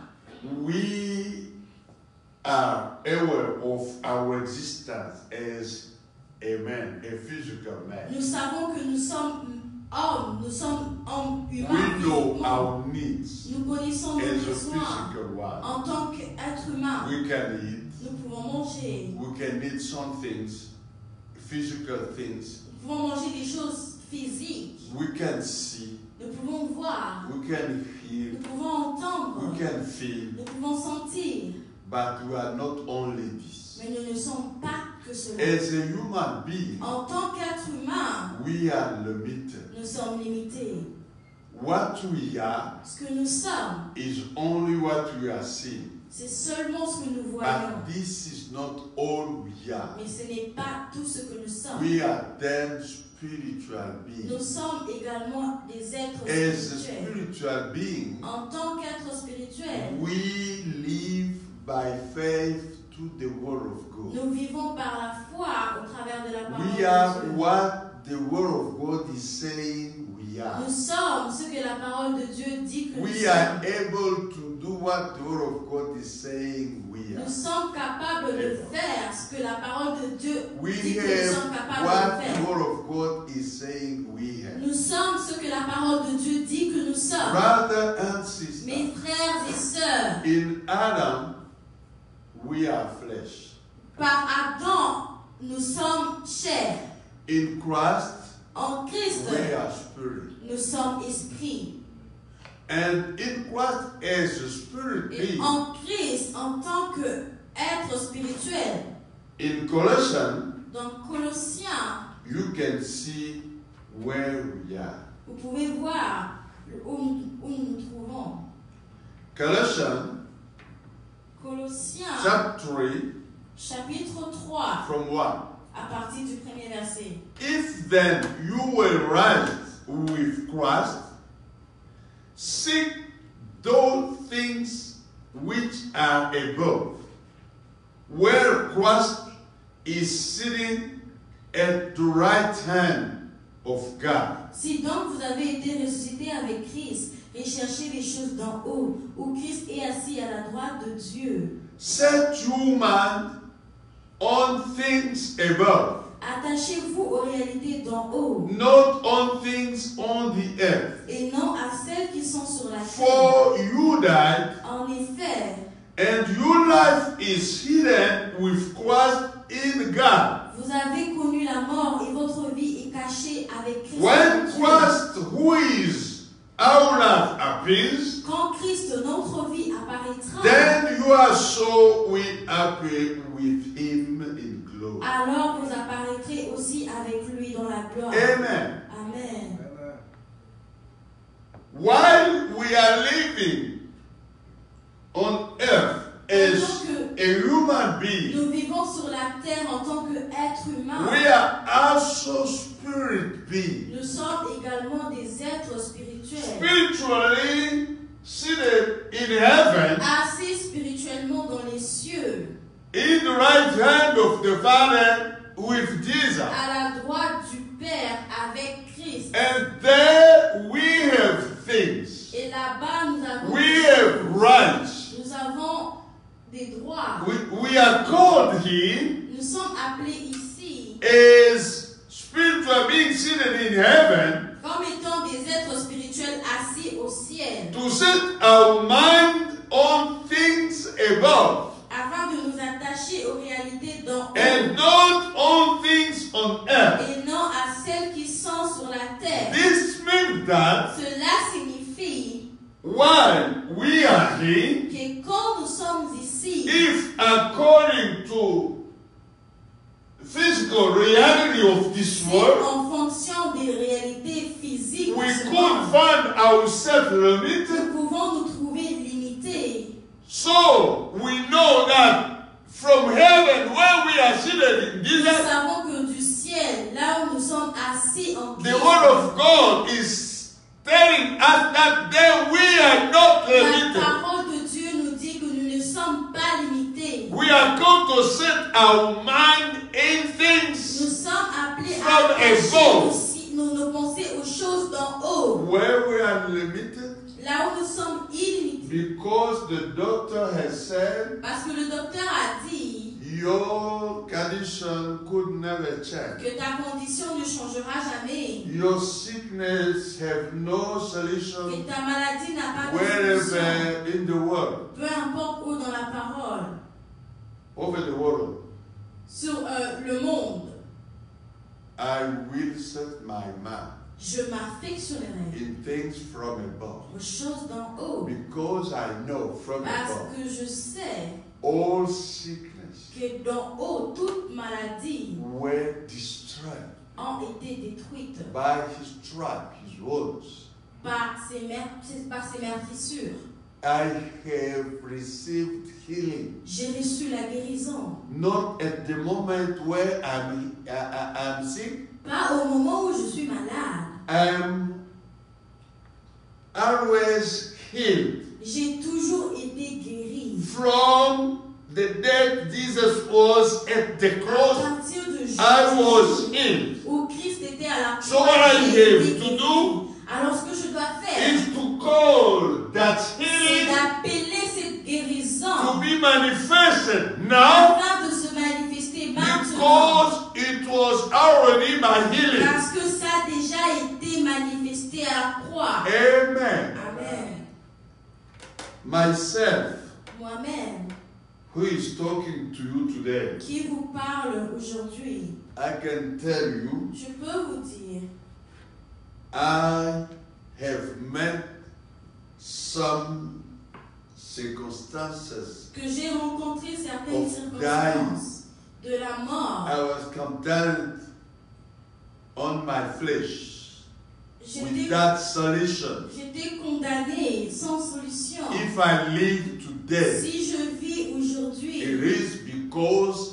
We are aware of our existence as a man, a physical man. Nous savons que nous sommes hommes, nous sommes hommes We humains. know physiquement. our needs Nous connaissons nos as a besoins. physical one. En tant qu'être humain, We can eat. nous pouvons manger. We can eat some things, physical things. Nous pouvons manger des choses physiques. We can see. Nous pouvons voir. We can Nous hear. pouvons entendre. We can feel. Nous pouvons sentir. But we are not only this. Mais nous ne sommes pas que cela. As a human being, En tant qu'être humain, we are limited. nous sommes limités. What we are Ce que nous sommes, is only what we are seeing. c'est seulement ce que nous voyons. But this is not all we are. Mais ce n'est pas tout ce que nous sommes. We are then spiritual Nous beings. sommes également des êtres As a spirituels. spiritual being, En tant qu'être spirituel, we live by faith to the Word of God. nous vivons par la foi au travers de la parole We are de Dieu. what the Word of God is saying we are. Nous sommes ce que la parole de Dieu dit que nous We are sommes. able to do what the Word of God is saying we Nous are. sommes capables de faire ce que la parole de Dieu We dit que nous sommes have capables what de the faire. Word of God is saying we have. Nous sommes ce que la parole de Dieu dit que nous sommes. Brothers and Mes sisters, frères et sœurs, in Adam, we are flesh. par Adam, nous sommes chair. In Christ, En Christ, we are spirit. nous sommes esprit. And in Christ, as a spirit Et being, en Christ, en tant qu'être spirituel, in Colossians, dans Colossiens, you can see where we are. vous pouvez voir où nous, où nous nous trouvons. Colossians, Colossiens, chapter three, chapitre trois, from one. à partir du premier verset. If then you were raised with Christ, seek those things which are above, where Christ is sitting at the right hand of God. Si donc vous avez été ressuscité avec Christ, recherchez les choses d'en haut, où Christ est assis à la droite de Dieu. Set your mind on things above, Attachez-vous aux réalités d'en haut, not on things on the earth. et non à celles qui sont sur la terre. For you died, En effet, and your life is hidden with Christ in God. vous avez connu la mort et votre vie est cachée avec Christ. When en Dieu. Christ, who is our life, appears, Quand Christ, notre vie, apparaîtra, then you are so will appear with him in glory. alors vous apparaîtrez aussi avec lui dans la gloire. Amen. Amen. While we are living on earth as a human being, Nous vivons sur la terre en tant qu'être humain. we are also spirit beings. Nous sommes également des êtres spirituels. Spiritually seated in heaven, Assis spirituellement dans les cieux, in the right hand of the Father with Jesus. à la droite du Père avec Christ. And there we have things. Et là-bas, nous avons, We have rights. nous avons des droits. We, we are called here Nous sommes appelés ici as spiritual beings seated in heaven comme étant des êtres spirituels assis au ciel, to set our mind on things above afin de nous attacher aux réalités d'en haut and not on things on earth. et non à celles qui sont sur la terre. This means that Cela signifie while we are here, que quand nous sommes ici, if according to physical reality of this si world, en fonction des réalités physiques, we de ce could monde, find ourselves limited. nous pouvons nous trouver limités. So we know that from heaven, where we are seated in Nous Jesus, savons que du ciel, là où nous sommes assis en the Christ, Word of God is telling us that there we are not la limited. parole de Dieu nous dit que nous ne sommes pas limités. We are called to set our mind in Nous things sommes appelés From à attacher above. aussi nos, nos pensées aux choses d'en haut, where we are limited là où nous sommes illimités. because the doctor has said Parce que le docteur a dit, your condition could never change. que ta condition ne changera jamais, Your sickness have no que solution ta maladie n'a pas de solution, wherever in the world, peu importe où dans la parole, over the world. sur euh, le monde, I will set my mind je m'affectionnerai in things from above, aux choses d'en haut, because I know from parce above que je sais all sickness que d'en haut, toute maladie were destroyed ont été détruites by his stripe, his wounds. par ses, mer- par ses meurtrissures. I have received healing, J'ai reçu la guérison, not at the moment where I'm, I, I, I'm sick. pas au moment où je suis malade. I'm always healed J'ai toujours été guéri. from the death Jesus was at the À cross. partir de I was Jésus, healed. où Christ était à la So croix, what I j'ai have été to guéri. do Alors ce que je dois faire, is to call that c'est healing d'appeler cette to guérison be manifested now, afin de se manifester maintenant. because it was already my healing. Parce que ça a déjà été manifesté à la croix. Amen. Amen. Myself, Moi-même, who is talking to you today, qui vous parle aujourd'hui, I can tell you, je peux vous dire, I have met some circumstances. que j'ai rencontré certaines Of circonstances de la mort. I was condemned on my flesh J'étais without solution. j'étais condamné sans solution. If I live today, Si je vis it aujourd'hui, is because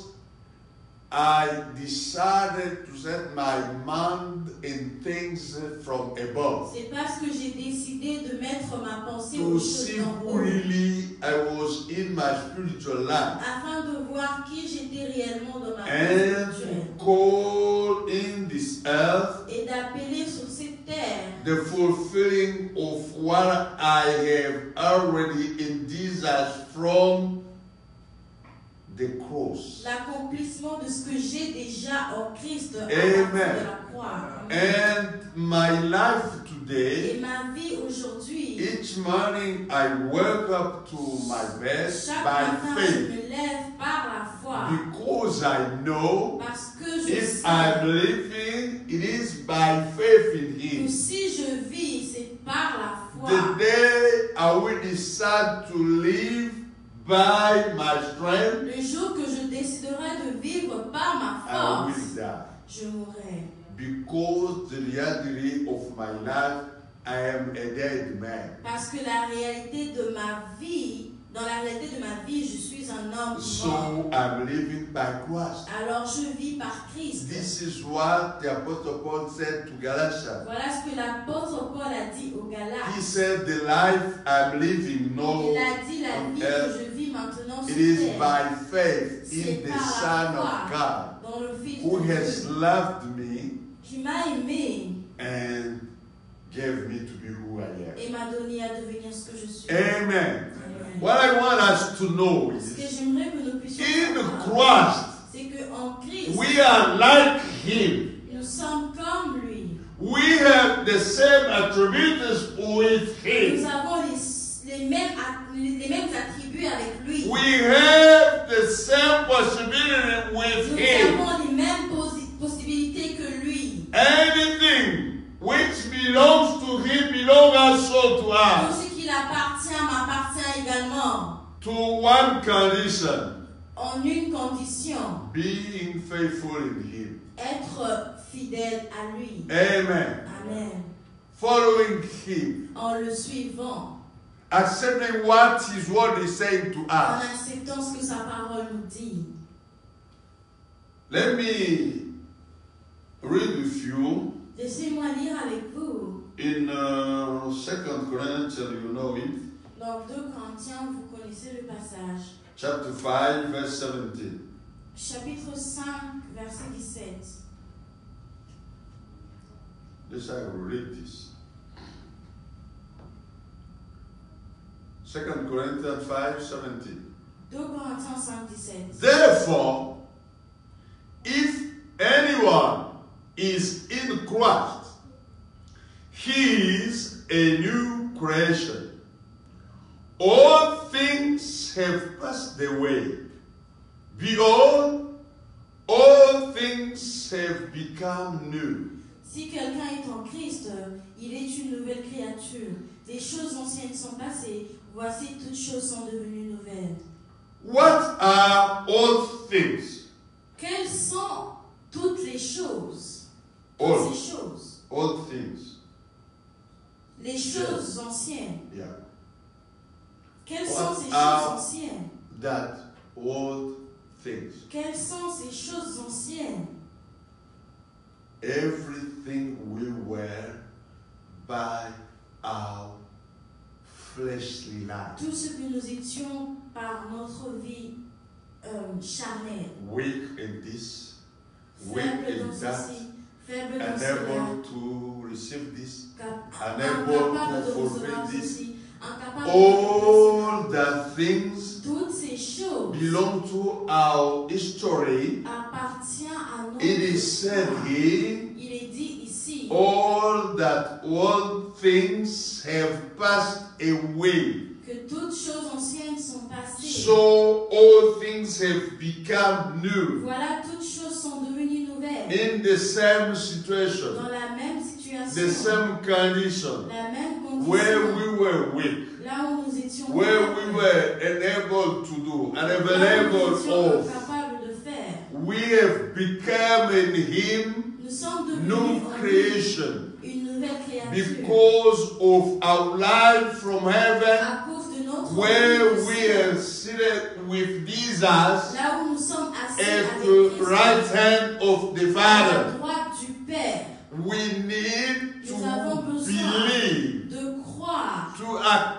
I decided to set my mind in things from above, c'est parce que j'ai décidé de mettre ma pensée to aux see choses d'en who haut, really I was in my spiritual life, afin de voir qui j'étais réellement dans ma vie and spirituelle, to call in this earth et d'appeler sur cette terre the fulfilling of what I have already envisaged from the cross. l'accomplissement de ce que j'ai déjà en Christ à Amen. partir de la croix. Amen. And my life Et today, ma vie aujourd'hui, each morning I wake up to my bed chaque by matin, je faith, me lève par la foi, because I know parce que je if sais I'm living, it is by faith in que Him. si je vis, c'est par la foi. The day I will decide to live by my strength, Le jour que je déciderai de vivre par ma I will force, die. je mourrai. Because the reality of my life, I am a dead man. Parce que la réalité de ma vie, dans la réalité de ma vie, je suis un homme mort. So I'm living by Christ. Alors je vis par Christ. This is what the Apostle Paul said to Galatians. Voilà ce que l'apôtre Paul a dit aux He Galates. said, the life I'm living now Il a dit la on vie earth, que je vis maintenant it sur is terre, by faith c'est in the par Son la of foi God, dans le Fils who de has Dieu, loved me qui m'a aimé and gave me to be who I am. et m'a donné à devenir ce que je suis. Amen. Amen. What I want us to know Ce que is, j'aimerais que nous puissions in savoir, Christ, c'est qu'en Christ, we are like Him. nous sommes comme lui. We have the same attributes with Nous Him. avons les, les, mêmes, at- les, les mêmes attributs avec lui. We have the same possibility with Nous Him. avons les mêmes posi- possibilités que lui. Anything which belongs to Him belongs also to Tout us. ce qui appartient m'appartient également. To one condition, En une condition, being faithful in Him. être fidèle à lui. Amen. Amen. Following Him. En le suivant, Accepting what His word is saying to en us. acceptant ce que sa parole nous dit. Let me read with you Laissez-moi lire avec vous. in uh, Second Corinthians, you know it, Dans deux Corinthiens, vous connaissez le passage. chapter five, verse seventeen. Chapitre cinq, verset dix-sept. This I will read this. Second Corinthians five, seventeen. deux Corinthiens cinq, dix-sept. Therefore, if anyone is in Christ, he is a new creation. All things have passed away. Behold, all things have become new. Si quelqu'un est en Christ, il est une nouvelle créature. Les choses anciennes sont passées. Voici, toutes choses sont devenues nouvelles. What are all things? Quelles sont toutes les choses? All. Toutes ces choses. All things. Les choses anciennes. Yeah. Quelles What sont ces are choses anciennes? that old things? Quelles sont ces choses anciennes? Everything we were by our fleshly life. Tout ce que nous étions par notre vie euh, charnelle. Weak in this, weak Faible in dans that, ceci, faible dans cela. unable to receive this, Cap- unable incapable to de fulfill recevoir this. ceci, incapable de All the things toutes ces choses belong to our history. appartiennent à notre It is said histoire. here, Il est dit ici all that all things have passed away. que toutes choses anciennes sont passées. So all things have become new. Voilà, toutes choses sont devenues nouvelles. In the same situation, Dans la même situation, the same condition, la même condition, where we were weak, là où nous étions where we faibles, were unable to do, là où nous unable étions of, incapables de faire. we have become in Him Nous sommes devenus new en lui creation une nouvelle créature because of our life from heaven, à cause de notre where vie du we ciel. are seated with Jesus Là où nous sommes assis at avec the Christ, right hand of the à la Father. droite du Père, We need nous avons to besoin believe, de croire to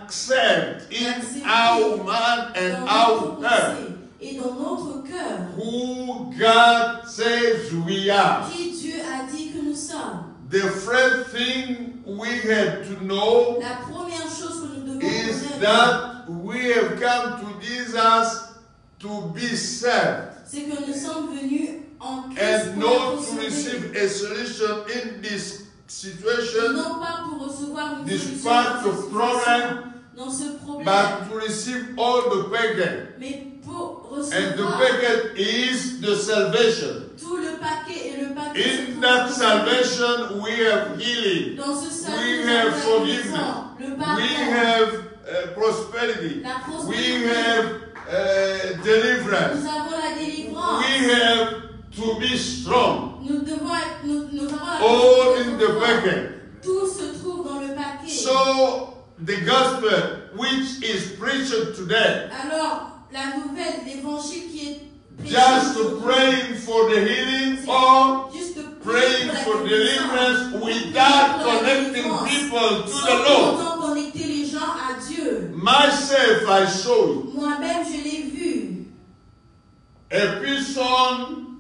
accept in d'accepter our man and dans our notre heart pensée et dans notre cœur who God says we are. qui Dieu a dit que nous sommes. The first thing we had to know La première chose que nous devons is connaître, that we have come to Jesus to be saved c'est que nous sommes venus en Christ and pour être not to sauvés. receive a solution in this situation, Non pas pour recevoir une this solution part dans, of cette problem, situation, dans ce problème, but to receive all the package. mais pour And the recevoir package is the salvation. tout le paquet et le paquet se In trouve that dans- salvation, we have healing, dans ce salut, we nous have avons la forgiveness, guérison, le we pardon, have uh, prosperity, la we prospérité, have uh, deliverance, nous avons la délivrance, we have to be strong. nous devons être, nous, nous avons la All possibilité in de the pouvoir. package. Tout se trouve dans le paquet. So the gospel which is preached today, Alors, la nouvelle, l'évangile qui est prêché just aujourd'hui, praying for the healing c'est or juste de praying prier for la deliverance guérison, without prier pour la connecting délivrance, people to sans the pour Lord. autant connecter les gens à Dieu. Myself, I saw it. Moi-même, je l'ai vu. A person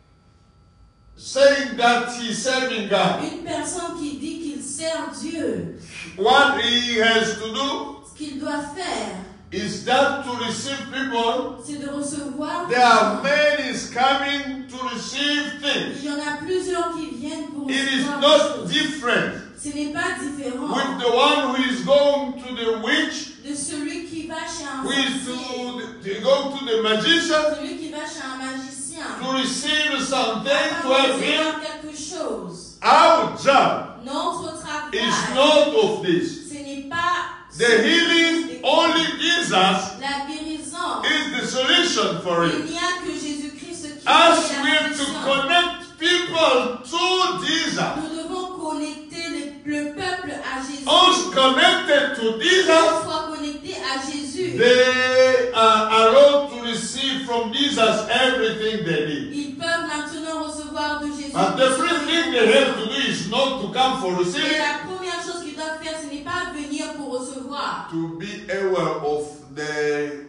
saying that he's serving God. Une personne qui dit qu'il sert Dieu. What he has to do Ce qu'il doit faire, is that to receive people. c'est de recevoir. There are many coming to receive things. Il y en a plusieurs qui viennent pour It is recevoir des not choses. different Ce n'est pas différent with the one who is going to the witch, de celui qui va chez un who is sorcier, to, to go to the magician celui qui va chez un magicien, to receive something, afin to de have him. recevoir quelque chose. Our job Notre is travail, not of this. ce n'est pas The healing, only Jesus la guérison. is the solution for Il it. n'y a que Jésus-Christ qui As est we la have to solution. connect people to Jesus, Nous devons connecter les- le peuple à Jésus. once connected to Une Jesus, fois connecté à Jésus, they are allowed to receive from Jesus everything they need. ils peuvent maintenant recevoir de Jésus. But the first thing they have to do is not to come for Et receiving, la première chose qu'ils doivent faire, ce n'est pas venir pour recevoir. to be aware of the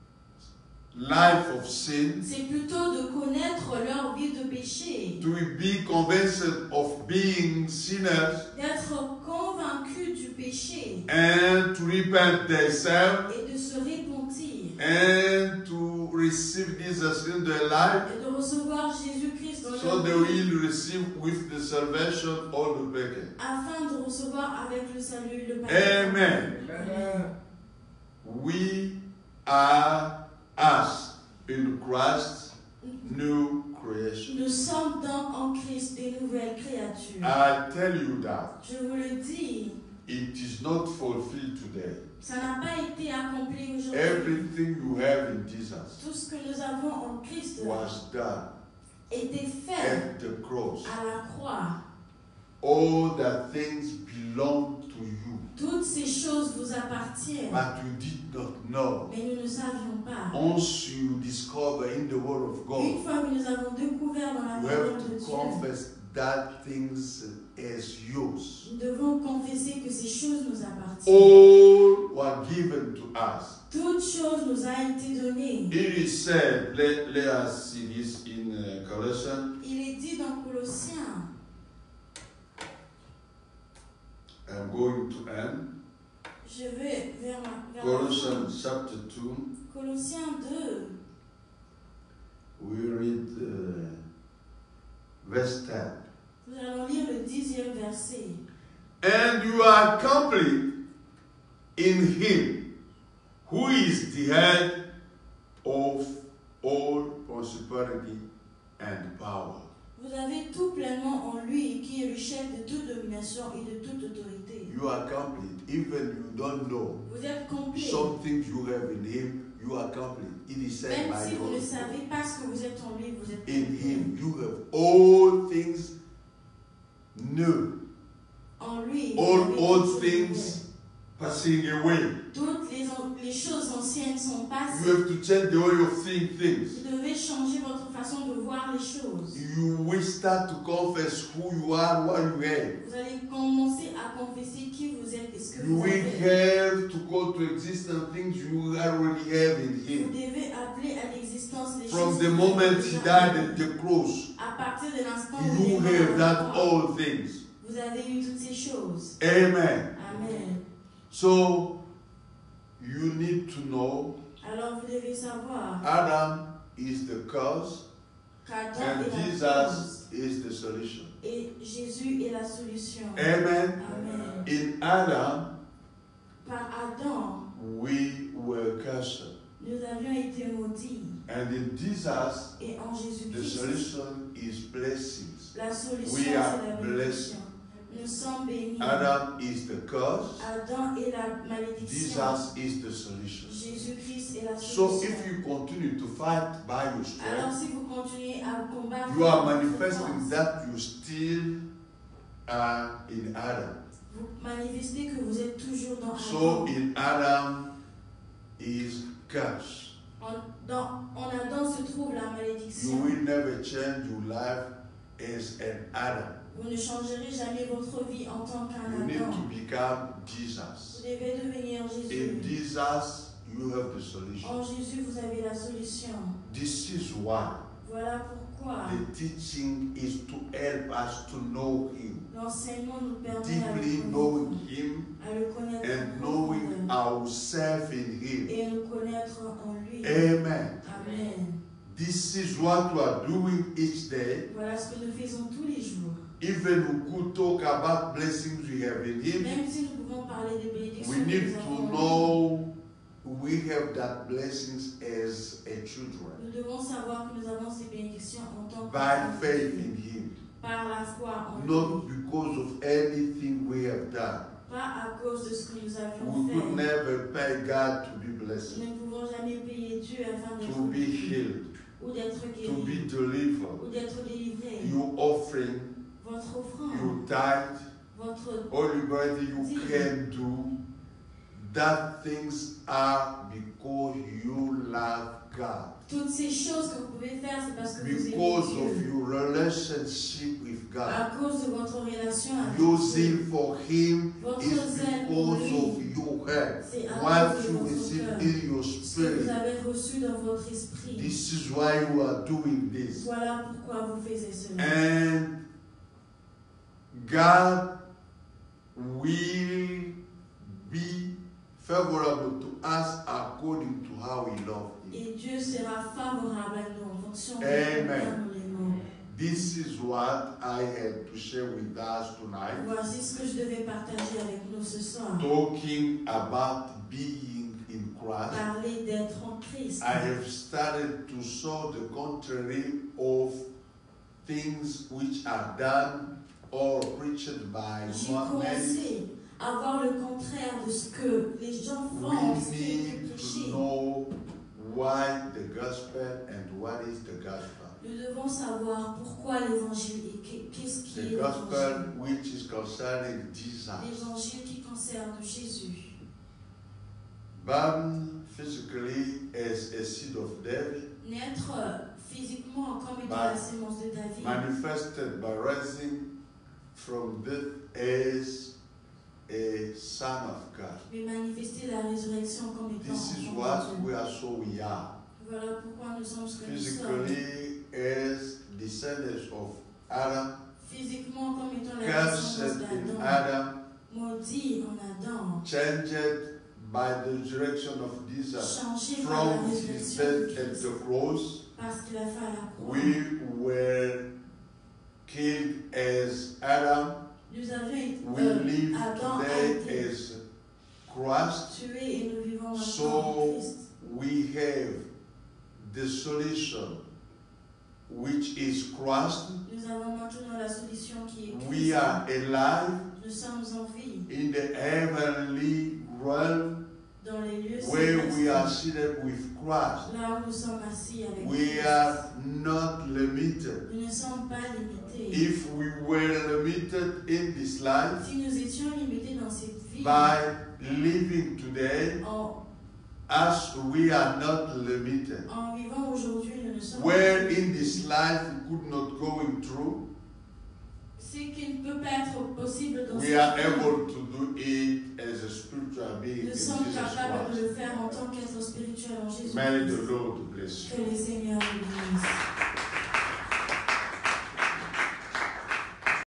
life of sin, C'est plutôt de connaître leur vie de péché, to be convinced of being sinners, d'être convaincu du péché and to repent themselves, et de se repentir and to to receive Jesus in their life, et de recevoir Jésus-Christ dans so leur they vie, will receive with the salvation all the package. afin de recevoir avec le salut le paquet. Amen. Amen. We are us in Christ, new creation. Nous sommes donc en Christ des nouvelles créatures. I tell you that Je vous le dis, it is not fulfilled today. ça n'a pas été accompli aujourd'hui. Everything you have in Jesus Tout ce que nous avons en Christ was done était fait at the cross. à la croix. All the things belong to you, Toutes ces choses vous appartiennent, but you did not know. mais nous ne savions pas. Once you discover in the Word of Une God, fois que nous avons découvert dans la you parole have de to Dieu, confess that things as yours. nous devons confesser que ces choses nous appartiennent. All were given to us. Toute chose nous a été donnée. It is said, let, let us see this in uh, Colossians. Il est dit dans Colossiens, I'm going to end. je vais vers, ma, vers la Colossians fin. chapter two. Colossiens deux, We read uh, verse ten. nous allons lire le dixième verset. And you are complete in Him, who is the head of all principality and power. Vous avez tout pleinement en lui, qui est le chef de toute domination et de toute autorité. You are complete, even you don't know. Vous êtes complet. Some things you have in Him, you are complete. It is said Même by si the vous ne Holy savez Spirit. pas ce que vous êtes en lui, vous êtes In complet. Him, you have all things new, En lui, vous all avez old toutes choses things passing away. nouvelles. Toutes les, an- les choses anciennes sont You passées. have to change the way of seeing things. Vous devez changer votre façon de voir les choses. You will start to confess who you are, what you have. Vous allez commencer à confesser qui vous êtes et ce que You vous will avez. have to call to existence things you already have in Vous Him. devez appeler à l'existence les From choses the que vous moment avez He déjà. died at the cross, À partir de l'instant où you il est mort have à la that croix, all things. vous avez eu toutes ces choses. Amen. Amen. So, you need to know Alors vous devez savoir Adam is the cause qu'Adam and est la cause Jesus is the solution. et Jésus est la solution. Amen. Amen. In Adam, Par Adam, we were cursed. nous avions été maudits. And in Jesus, Et en the Jésus-Christ, solution is blessings. la solution, We c'est are la bénédiction. Nous sommes bénis. Adam is the cause. Adam est la malédiction. Jesus is the solution. Jésus-Christ est la So solution. if you continue to fight by your Alors strength, si vous continuez à combattre, you are votre manifesting force, that you still are in Adam. vous manifestez que vous êtes toujours dans So Adam. in Adam is curse. En, dans, en Adam se trouve la You malédiction. will never change your life as an Adam. Vous ne changerez jamais votre vie en tant qu'un You need to Adam. become Vous Jesus. devez devenir In Jésus. Jesus, you have the solution. En Jésus, vous avez la solution. This is why Voilà pourquoi the teaching is to help us to know Him, l'enseignement nous permet à deeply le knowing connaître, Him à le connaître and en knowing profondeur ourselves in Him. et nous connaître en lui. Amen. Amen. This is what we are doing each day. Voilà ce que nous faisons tous les jours. Even we could talk about blessings we have in Him, Même si nous pouvons parler des bénédictions we que need nous to avons, know we have that blessings as a children nous devons savoir que nous avons ces bénédictions en tant by que faith in Him, par la foi en not lui, because of anything we have done. pas à cause de ce que nous avions We could fait. never pay God to be blessed, Nous ne pouvons jamais payer Dieu afin d'être to be guéri healed, ou d'être to guéri be delivered. ou d'être délivré. Your offering, Votre offrande, your tithe, votre all everything you can do, that things are because you love God. toutes ces choses que vous pouvez faire, c'est parce que vous aimez Because of Dieu. your relationship with God. À cause de votre relation avec Your Dieu. zeal for Him Votre is zèle pour because lui. of your heart. C'est à What cause de you votre receive cœur. in your Ce que vous spirit. avez reçu dans votre esprit. This is why you are doing this. Voilà pourquoi vous faites cela. And God will be favorable to us according to how we love Him. Et Dieu sera favorable à nous en fonction de Amen. comment nous l'aimons. This is what I had to share with us tonight, Voici ce que je devais partager avec nous ce soir. talking about being in Christ. Parler d'être en Christ. I have started to show the contrary of things which are done or preached by J'ai many. commencé à voir le contraire de ce que les gens font, We ce qui est need to prêché. know why the gospel and what is the gospel. Nous devons savoir pourquoi l'évangile et qu'est- qu'est-ce qui The est l'évangile. gospel which is concerning Jesus. L'évangile qui concerne Jésus. Born physically as a seed of David, Naître euh, physiquement comme étant By- la sémence de David. manifested by rising from death as a son of God. Mais manifester la résurrection comme étant This is enfant what de Dieu. we are, so we are. Voilà pourquoi nous sommes ce que nous sommes. Physically as descendants of Adam, Physiquement comme étant la cursed descendance in d'Adam. Adam, Maudit en Adam. changed by the resurrection of Jesus Changé par la from his résurrection de death at Christ. the cross. Parce qu'il a fait à la croix. We were killed as Adam. Nous avions We euh, live Adam a today été as Christ. tué et nous vivons maintenant en So Christ. we have the solution, which is Christ. Nous avons maintenant la solution qui est Christ. We are alive Nous sommes en vie in the heavenly realm dans les lieux where we are célestes. seated with Christ. Là où nous sommes assis avec We Christ. are not limited. Nous ne sommes pas limités. If we were limited in this life Si nous étions limités dans cette vie, by living today en, as we are not limited, en vivant aujourd'hui, nous ne sommes where pas in this life we could not going through, ce qui ne peut pas être possible dans we cette are vie. able to do it as a spiritual being in Nous Jesus sommes capables de Christ. le faire en tant qu'être spirituel en Jésus. May the Lord bless you. Que le Seigneur nous bénisse.